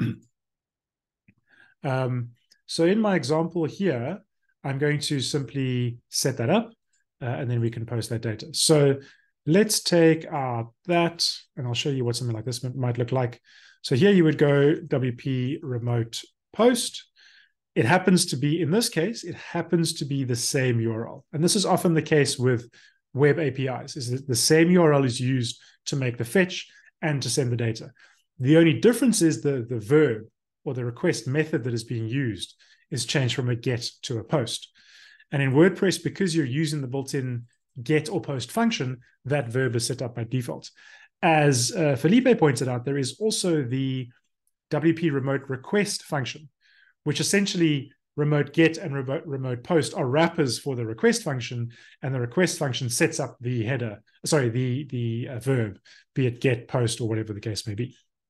So in my example here, I'm going to simply set that up, and then we can post that data. So let's take that, and I'll show you what something like this might look like. So here you would go WP remote post. It happens to be, in this case, it happens to be the same URL. And this is often the case with web APIs, is that the same URL is used to make the fetch and to send the data. The only difference is the verb or the request method that is being used is changed from a get to a post. And in WordPress, because you're using the built-in get or post function, that verb is set up by default. As Felipe pointed out, there is also the WP remote request function, which essentially remote get and remote post are wrappers for the request function, and the request function sets up the header, the verb, be it get, post, or whatever the case may be.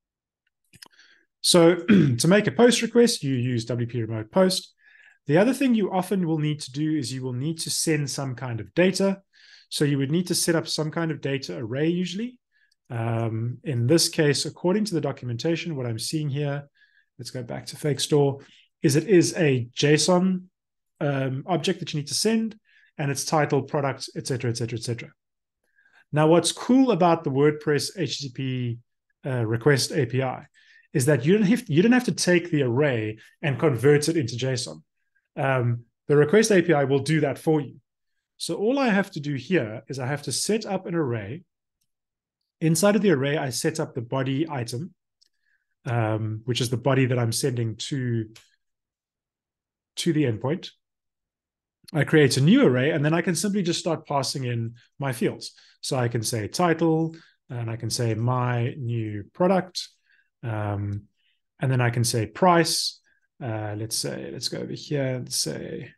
So to make a post request, you use WP remote post. The other thing you often will need to do is you will need to send some kind of data. So you would need to set up some kind of data array usually. In this case, according to the documentation, what I'm seeing here, let's go back to Fake Store, is it is a JSON object that you need to send, and it's titled product, etc., etc., etc. Now, what's cool about the WordPress HTTP Request API is that you don't have to take the array and convert it into JSON. The Request API will do that for you. So all I have to do here is I have to set up an array. Inside of the array, I set up the body item, which is the body that I'm sending to the endpoint. I create a new array, and then I can simply just start passing in my fields. So I can say title, and I can say my new product, and then I can say price. Let's go over here and say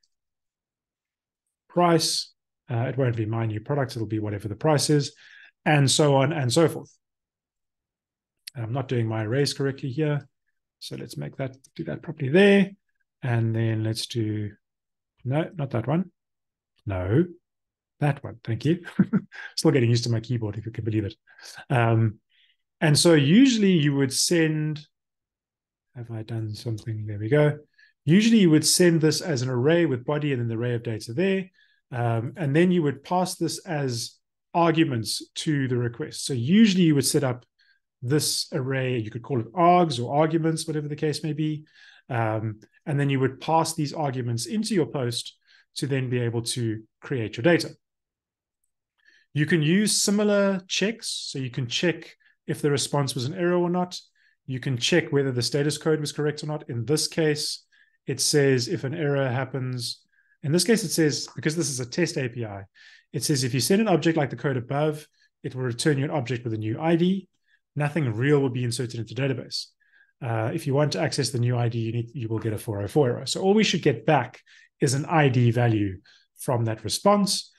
price. It won't be my new product. It'll be whatever the price is, and so on and so forth. I'm not doing my arrays correctly here. So let's do that properly there. And then let's do, no, not that one. No, that one. Thank you. Still getting used to my keyboard, if you can believe it. And so usually you would send, have I done something? There we go. Usually you would send this as an array with body and an array of data there. And then you would pass this as arguments to the request. So usually you would set up this array, you could call it args or arguments, whatever the case may be. And then you would pass these arguments into your post to then be able to create your data. You can use similar checks. So you can check if the response was an error or not. You can check whether the status code was correct or not. In this case, it says if an error happens, in this case, it says, because this is a test API, it says if you send an object like the code above, it will return you an object with a new ID. Nothing real will be inserted into the database. If you want to access the new ID, you will get a 404 error. So all we should get back is an ID value from that response.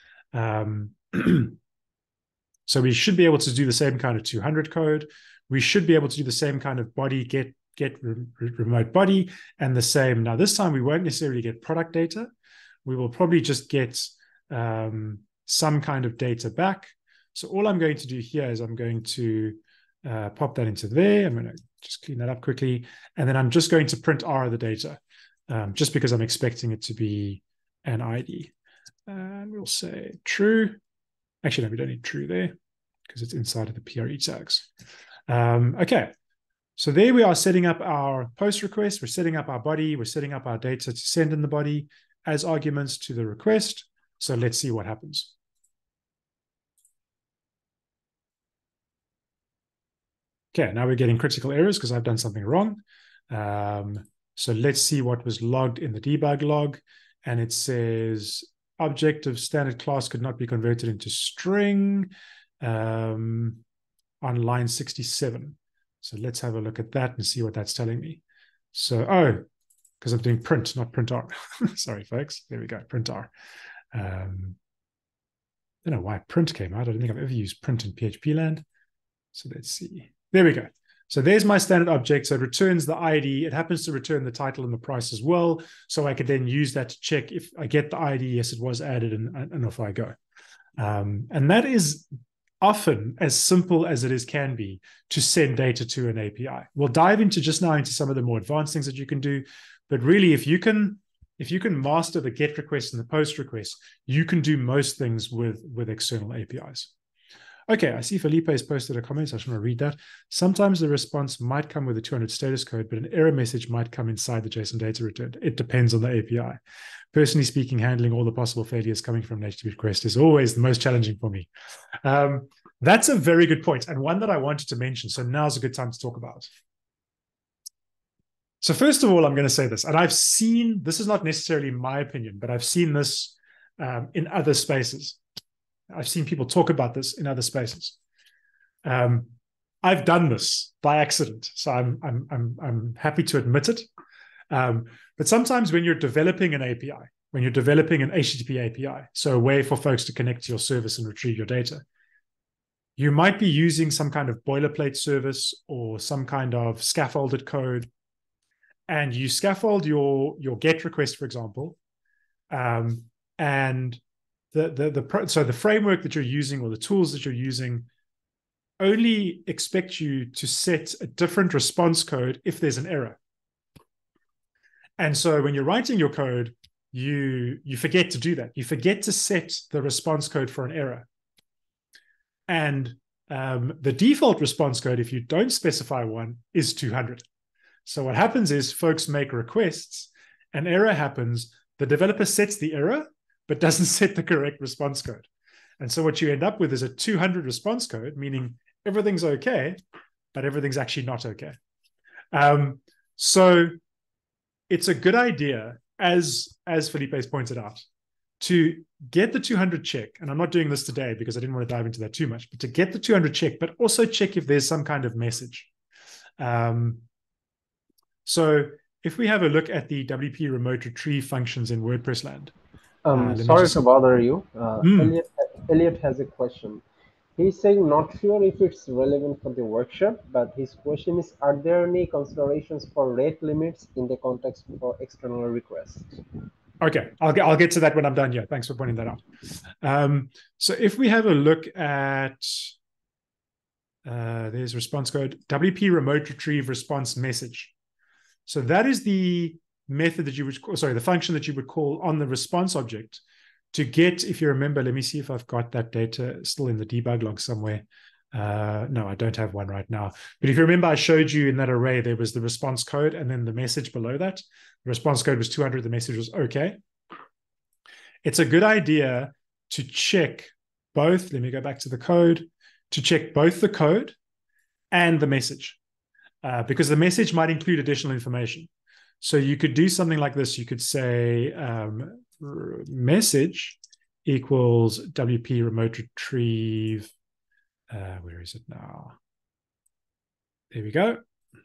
So we should be able to do the same kind of 200 code. We should be able to do the same kind of body, get remote body, and the same. Now, this time we won't necessarily get product data. We will probably just get some kind of data back. So all I'm going to do here is I'm going to pop that into there. I'm going to just clean that up quickly. And then I'm just going to print R the data, just because I'm expecting it to be an ID. And we'll say true. Actually, no, we don't need true there because it's inside of the PRE tags. Okay, so there we are setting up our post request. We're setting up our body. We're setting up our data to send in the body as arguments to the request. So let's see what happens. Okay, now we're getting critical errors because I've done something wrong. So let's see what was logged in the debug log. And it says object of standard class could not be converted into string on line 67. So let's have a look at that and see what that's telling me. So, because I'm doing print, not print R. Sorry, folks. There we go, print R. I don't know why print came out. I don't think I've ever used print in PHP land. So let's see. There we go. So there's my standard object. So it returns the ID. It happens to return the title and the price as well. So I could then use that to check if I get the ID, yes, it was added, and off I go. And that is often as simple as it can be to send data to an API. We'll dive into just now into some of the more advanced things that you can do. But really, if you can master the GET request and the POST request, you can do most things with external APIs. Okay, I see Felipe has posted a comment, so I just want to read that. Sometimes the response might come with a 200 status code, but an error message might come inside the JSON data returned. It depends on the API. Personally speaking, handling all the possible failures coming from an HTTP request is always the most challenging for me. That's a very good point, and one that I wanted to mention, so now's a good time to talk about. So first of all, I'm going to say this, and I've seen, this is not necessarily my opinion, but I've seen this in other spaces. I've seen people talk about this in other spaces. I've done this by accident, so I'm happy to admit it. But sometimes when you're developing an API, when you're developing an HTTP API, so a way for folks to connect to your service and retrieve your data, you might be using some kind of boilerplate service or some kind of scaffolded code, and you scaffold your GET request, for example, and so the framework that you're using or the tools that you're using only expect you to set a different response code if there's an error. And so when you're writing your code, you forget to do that. You forget to set the response code for an error. And the default response code, if you don't specify one, is 200. So what happens is folks make requests, an error happens, the developer sets the error, but doesn't set the correct response code. And so what you end up with is a 200 response code, meaning everything's okay, but everything's actually not okay. So it's a good idea, as Felipe has pointed out, to get the 200 check. And I'm not doing this today because I didn't want to dive into that too much, but to get the 200 check, but also check if there's some kind of message. So if we have a look at the WP remote retrieve functions in WordPress land. Sorry to bother you. Elliot has a question. He's saying not sure if it's relevant for the workshop, but his question is, are there any considerations for rate limits in the context for external requests? Okay, I'll get to that when I'm done here. Thanks for pointing that out. So if we have a look at, there's response code, WP remote retrieve response message. So that is the method that you would call, sorry, the function that you would call on the response object to get, if you remember, let me see if I've got that data still in the debug log somewhere. No, I don't have one right now. But if you remember, I showed you in that array, there was the response code and then the message below that. The response code was 200, the message was okay. It's a good idea to check both, let me go back to the code, to check both the code and the message, because the message might include additional information. So you could do something like this. You could say message equals WP remote retrieve. Where is it now? There we go.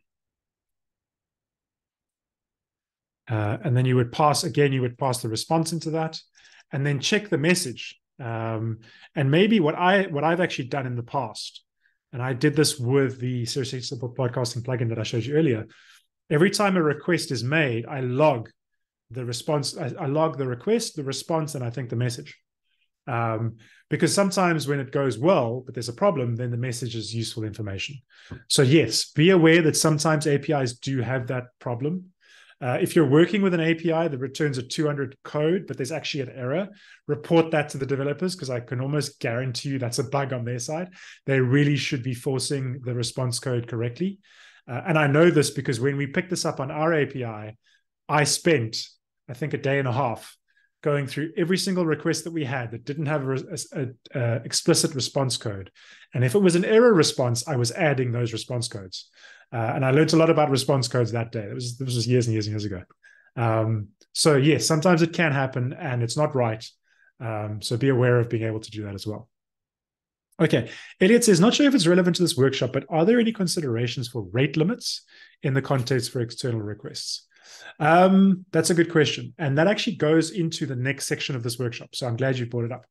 And then you would pass, again, you would pass the response into that and then check the message. And maybe what I've actually done in the past, and I did this with the Seriously Simple Podcasting plugin that I showed you earlier. Every time a request is made, I log the response. I log the request, the response, and I think the message. Because sometimes when it goes well, but there's a problem, then the message is useful information. So yes, be aware that sometimes APIs do have that problem. If you're working with an API that returns a 200 code, but there's actually an error, report that to the developers, because I can almost guarantee you that's a bug on their side. They really should be forcing the response code correctly. And I know this because when we picked this up on our API, I spent, I think, a day and a half going through every single request that we had that didn't have an explicit response code. And if it was an error response, I was adding those response codes. And I learned a lot about response codes that day. This was years and years and years ago. So yes, sometimes it can happen and it's not right. So be aware of being able to do that as well. Okay, Elliot says, not sure if it's relevant to this workshop, but are there any considerations for rate limits in the context for external requests? That's a good question. And that actually goes into the next section of this workshop. So I'm glad you brought it up.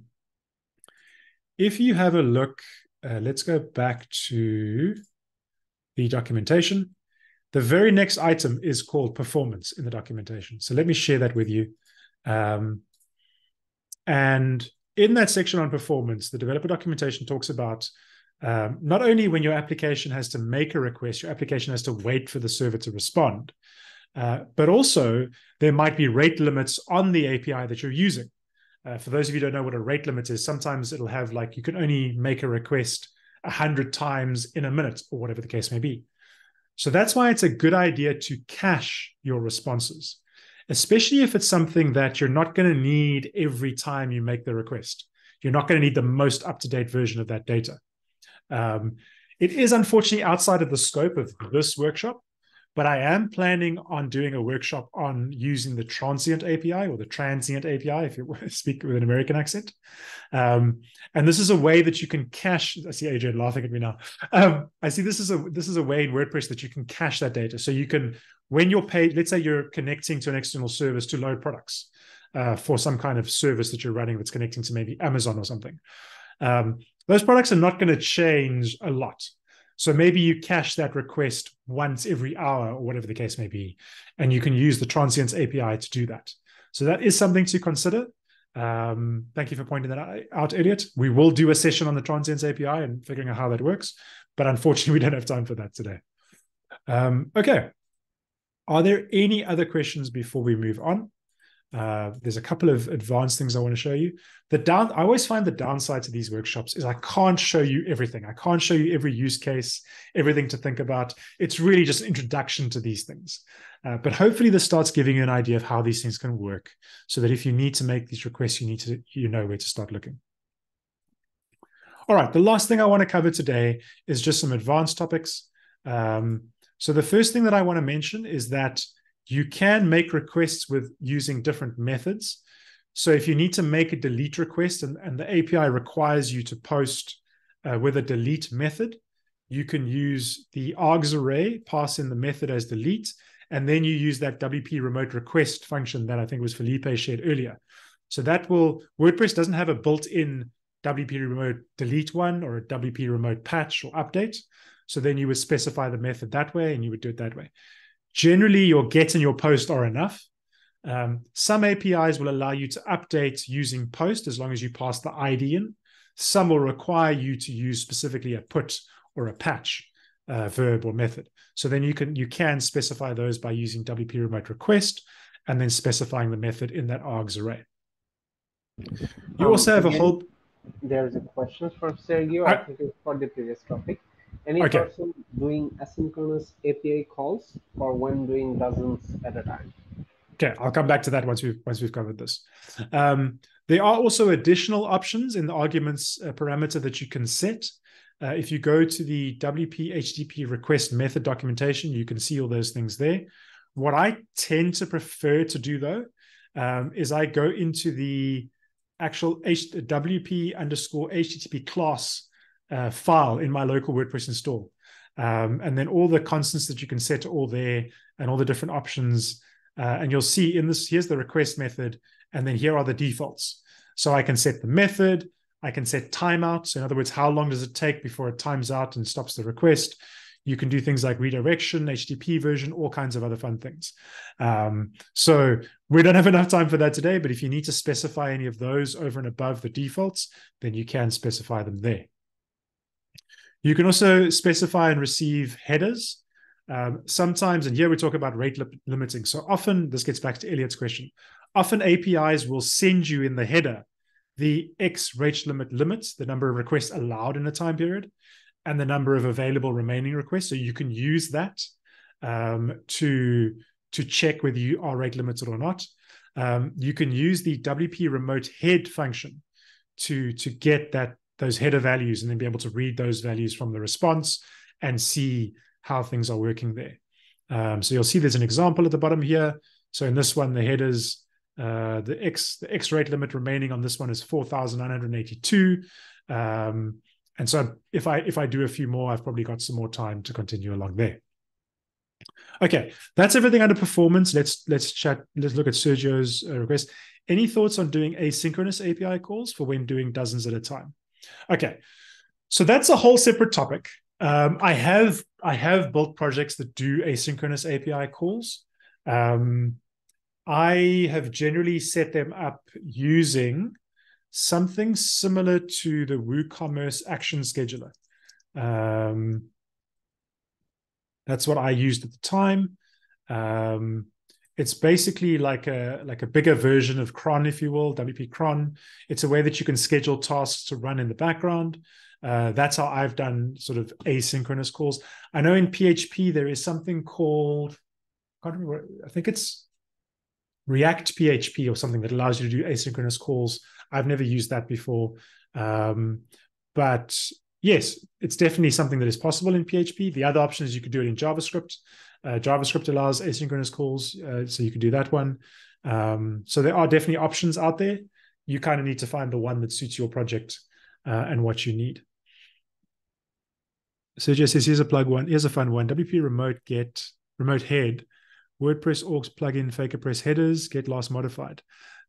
If you have a look, let's go back to the documentation. The very next item is called performance in the documentation. So let me share that with you. And in that section on performance, the developer documentation talks about not only when your application has to make a request, your application has to wait for the server to respond, but also there might be rate limits on the API that you're using. For those of you who don't know what a rate limit is, sometimes it'll have like you can only make a request 100 times in a minute or whatever the case may be. So that's why it's a good idea to cache your responses, especially if it's something that you're not going to need every time you make the request. You're not going to need the most up-to-date version of that data. It is unfortunately outside of the scope of this workshop, but I am planning on doing a workshop on using the transient API or the transient API, if you speak with an American accent. And this is a way that you can cache. I see AJ laughing at me now. I see this is a way in WordPress that you can cache that data. So you can, when your page, let's say you're connecting to an external service to load products for some kind of service that you're running that's connecting to maybe Amazon or something. Those products are not going to change a lot. So maybe you cache that request once every hour or whatever the case may be, and you can use the transients API to do that. So that is something to consider. Thank you for pointing that out, Elliot. We will do a session on the transients API and figuring out how that works, but unfortunately we don't have time for that today. Okay. Are there any other questions before we move on? There's a couple of advanced things I want to show you. I always find the downside to these workshops is I can't show you everything. I can't show you every use case, everything to think about. It's really just an introduction to these things. But hopefully this starts giving you an idea of how these things can work so that if you need to make these requests, you know where to start looking. All right, the last thing I want to cover today is just some advanced topics. So the first thing that I want to mention is that you can make requests with using different methods. So if you need to make a delete request and the API requires you to post with a delete method, you can use the args array, pass in the method as delete, and then you use that WP remote request function that I think was Felipe shared earlier. So that WordPress doesn't have a built-in WP remote delete one or a WP remote patch or update. So then you would specify the method that way and you would do it that way. Generally, your get and your post are enough. Some APIs will allow you to update using post as long as you pass the ID in. Some will require you to use specifically a put or a patch verb or method. So then you can specify those by using WP remote request and then specifying the method in that args array. You also have a whole... There's a question from Sergio, I think it's for the previous topic. Any person doing asynchronous API calls or when doing dozens at a time? Okay, I'll come back to that once we've covered this. There are also additional options in the arguments parameter that you can set. If you go to the WP HTTP Request method documentation, you can see all those things there. What I tend to prefer to do though, is I go into the actual WP underscore HTTP class file in my local WordPress install. And then all the constants that you can set are all there and all the different options. And you'll see here's the request method, and then here are the defaults. So I can set the method, I can set timeout. So in other words, how long does it take before it times out and stops the request? You can do things like redirection, HTTP version, all kinds of other fun things. So we don't have enough time for that today, but if you need to specify any of those over and above the defaults, then you can specify them there. You can also specify and receive headers. Sometimes, and here we talk about rate limiting. So often, this gets back to Elliot's question, often APIs will send you in the header the X rate limits, the number of requests allowed in a time period, and the number of available remaining requests. So you can use that to check whether you are rate limited or not. You can use the WP remote head function to get those header values and then be able to read those values from the response and see how things are working there. So you'll see there's an example at the bottom here. So in this one, the headers, the X rate limit remaining on this one is 4,982. And so if I do a few more, I've probably got some more time to continue along there. Okay, that's everything under performance. Let's chat. Let's look at Sergio's request. Any thoughts on doing asynchronous API calls for when doing dozens at a time? Okay, so that's a whole separate topic. I have built projects that do asynchronous API calls. I have generally set them up using something similar to the WooCommerce action scheduler. That's what I used at the time. It's basically like a bigger version of cron, if you will, WP cron. It's a way that you can schedule tasks to run in the background. That's how I've done sort of asynchronous calls. I know in PHP there is something called, I can't remember, I think it's React PHP or something that allows you to do asynchronous calls. I've never used that before. But yes, it's definitely something that is possible in PHP. The other option is you could do it in JavaScript. JavaScript allows asynchronous calls, so you could do that one. So there are definitely options out there. You kind of need to find the one that suits your project and what you need. Sergio says, here's a plug one. Here's a fun one. WP remote head, WordPress orgs plugin, FakerPress headers, get last modified.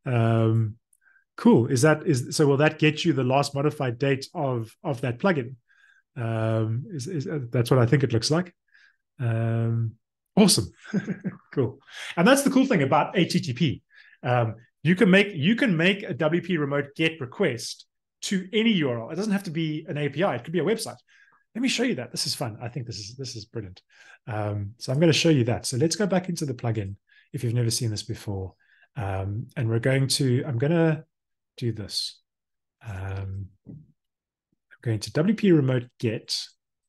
Cool. So will that get you the last modified date of that plugin? That's what I think it looks like. Awesome. Cool. And that's the cool thing about HTTP. You can make a WP remote get request to any URL. It doesn't have to be an API. It could be a website. Let me show you that. This is fun. I think this is brilliant. So I'm going to show you that. So let's go back into the plugin if you've never seen this before. And I'm going to do this. I'm going to WP remote get,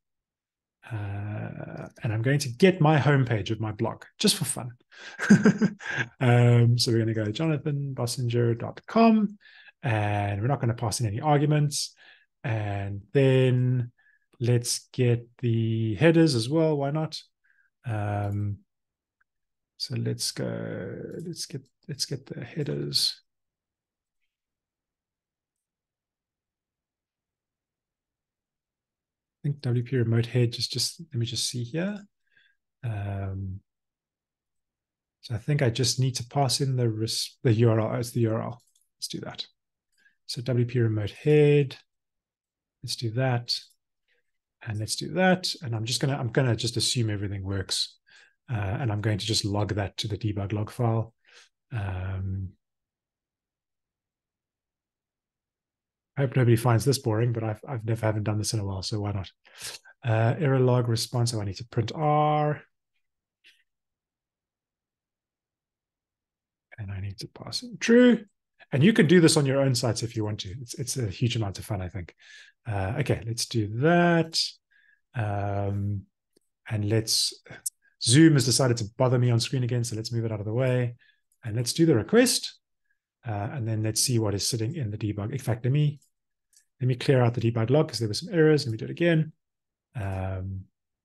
and I'm going to get my homepage of my blog just for fun. So we're going to go to jonathanbossinger.com, and we're not going to pass in any arguments. And then let's get the headers as well. Why not? So let's get the headers. I think WP remote head, just let me just see here. So I think I just need to pass in the URL as the URL. Let's do that. So WP remote head, let's do that. And let's do that. And I'm gonna just assume everything works. And I'm going to just log that to the debug log file. I hope nobody finds this boring, but I've never haven't done this in a while, so why not? Error log response. Oh, I need to print R. And I need to pass in true. And you can do this on your own sites if you want to. It's a huge amount of fun, I think. Okay, let's do that. And Zoom has decided to bother me on screen again, so let's move it out of the way. And let's do the request. And then let's see what is sitting in the debug. In fact, let me clear out the debug log because there were some errors. Let me do it again. And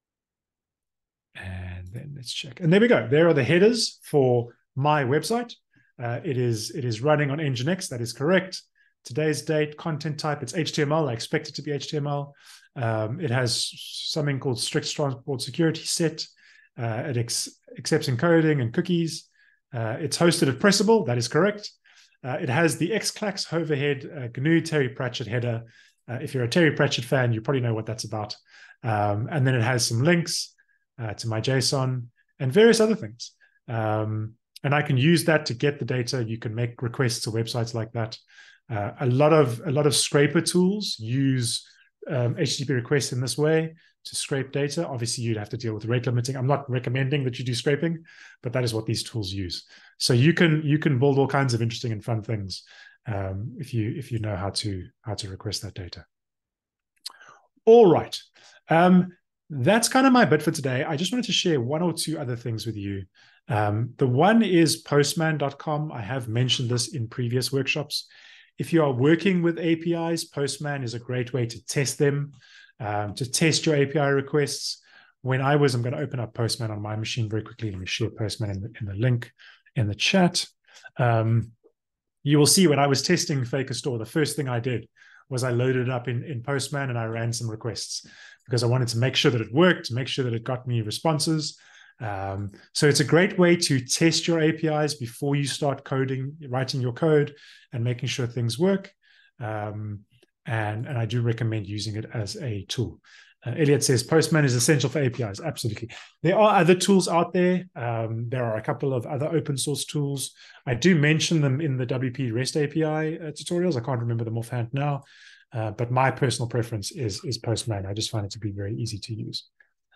then let's check. And there we go. There are the headers for my website. It is running on Nginx. That is correct. Today's date, content type, it's HTML. I expect it to be HTML. It has something called strict transport security set. It accepts encoding and cookies. It's hosted at Pressable. That is correct. It has the Xclax overhead GNU Terry Pratchett header. If you're a Terry Pratchett fan, you probably know what that's about. And then it has some links to my JSON and various other things. And I can use that to get the data. You can make requests to websites like that. A lot of scraper tools use HTTP requests in this way to scrape data. Obviously, you'd have to deal with rate limiting. I'm not recommending that you do scraping, but that is what these tools use. So you can build all kinds of interesting and fun things if you know how to request that data. All right. That's kind of my bit for today. I just wanted to share one or two other things with you. The one is postman.com. I have mentioned this in previous workshops. If you are working with APIs, Postman is a great way to test them, to test your API requests. I'm going to open up Postman on my machine very quickly. Let me share Postman in the link in the chat. You will see when I was testing Faker Store, the first thing I did was I loaded it up in Postman and I ran some requests because I wanted to make sure that it worked, to make sure that it got me responses. So it's a great way to test your APIs before you start writing your code and making sure things work. And I do recommend using it as a tool. Elliot says Postman is essential for APIs. Absolutely. There are other tools out there. There are a couple of other open source tools. I do mention them in the WP REST API tutorials. I can't remember them offhand now, but my personal preference is Postman. I just find it to be very easy to use.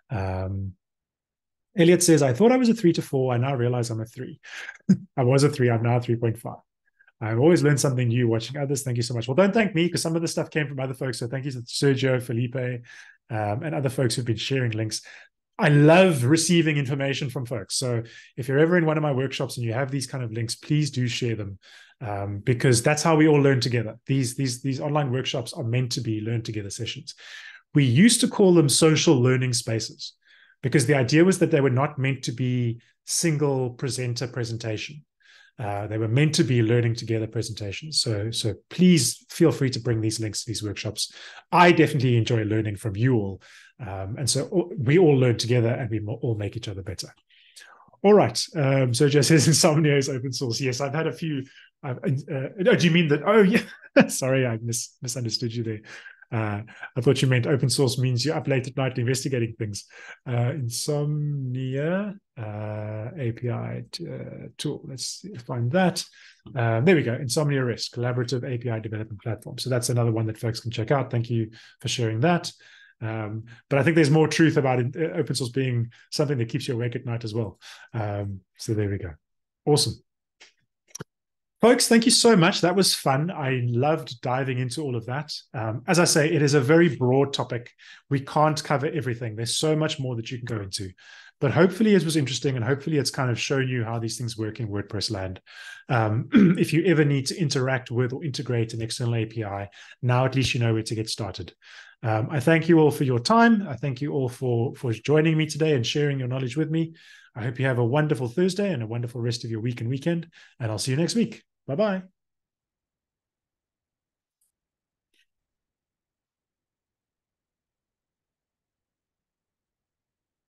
Elliot says, I thought I was a 3 to 4. I now realize I'm a 3. I was a 3. I'm now 3.5. I've always learned something new watching others. Thank you so much. Well, don't thank me because some of the stuff came from other folks. So thank you to Sergio, Felipe, and other folks who've been sharing links. I love receiving information from folks. So if you're ever in one of my workshops and you have these kind of links, please do share them, because that's how we all learn together. These online workshops are meant to be learn together sessions. We used to call them social learning spaces because the idea was that they were not meant to be single presenter presentation. They were meant to be learning together presentations. So please feel free to bring these links to these workshops. I definitely enjoy learning from you all. And so we all learn together and we all make each other better. All right. Sergio says Insomnia is open source. Yes, I've had a few. Do you mean that? Oh, yeah. Sorry, I misunderstood you there. I thought you meant open source means you're up late at night investigating things. Insomnia API tool. Let's find that. There we go. Insomnia REST, collaborative API development platform. So that's another one that folks can check out. Thank you for sharing that. But I think there's more truth about open source being something that keeps you awake at night as well. So there we go. Awesome. Folks, thank you so much. That was fun. I loved diving into all of that. As I say, it is a very broad topic. We can't cover everything. There's so much more that you can go into. But hopefully it was interesting, and hopefully it's kind of shown you how these things work in WordPress land. If you ever need to interact with or integrate an external API, now at least you know where to get started. I thank you all for your time. I thank you all for joining me today and sharing your knowledge with me. I hope you have a wonderful Thursday and a wonderful rest of your week and weekend, and I'll see you next week. Bye-bye.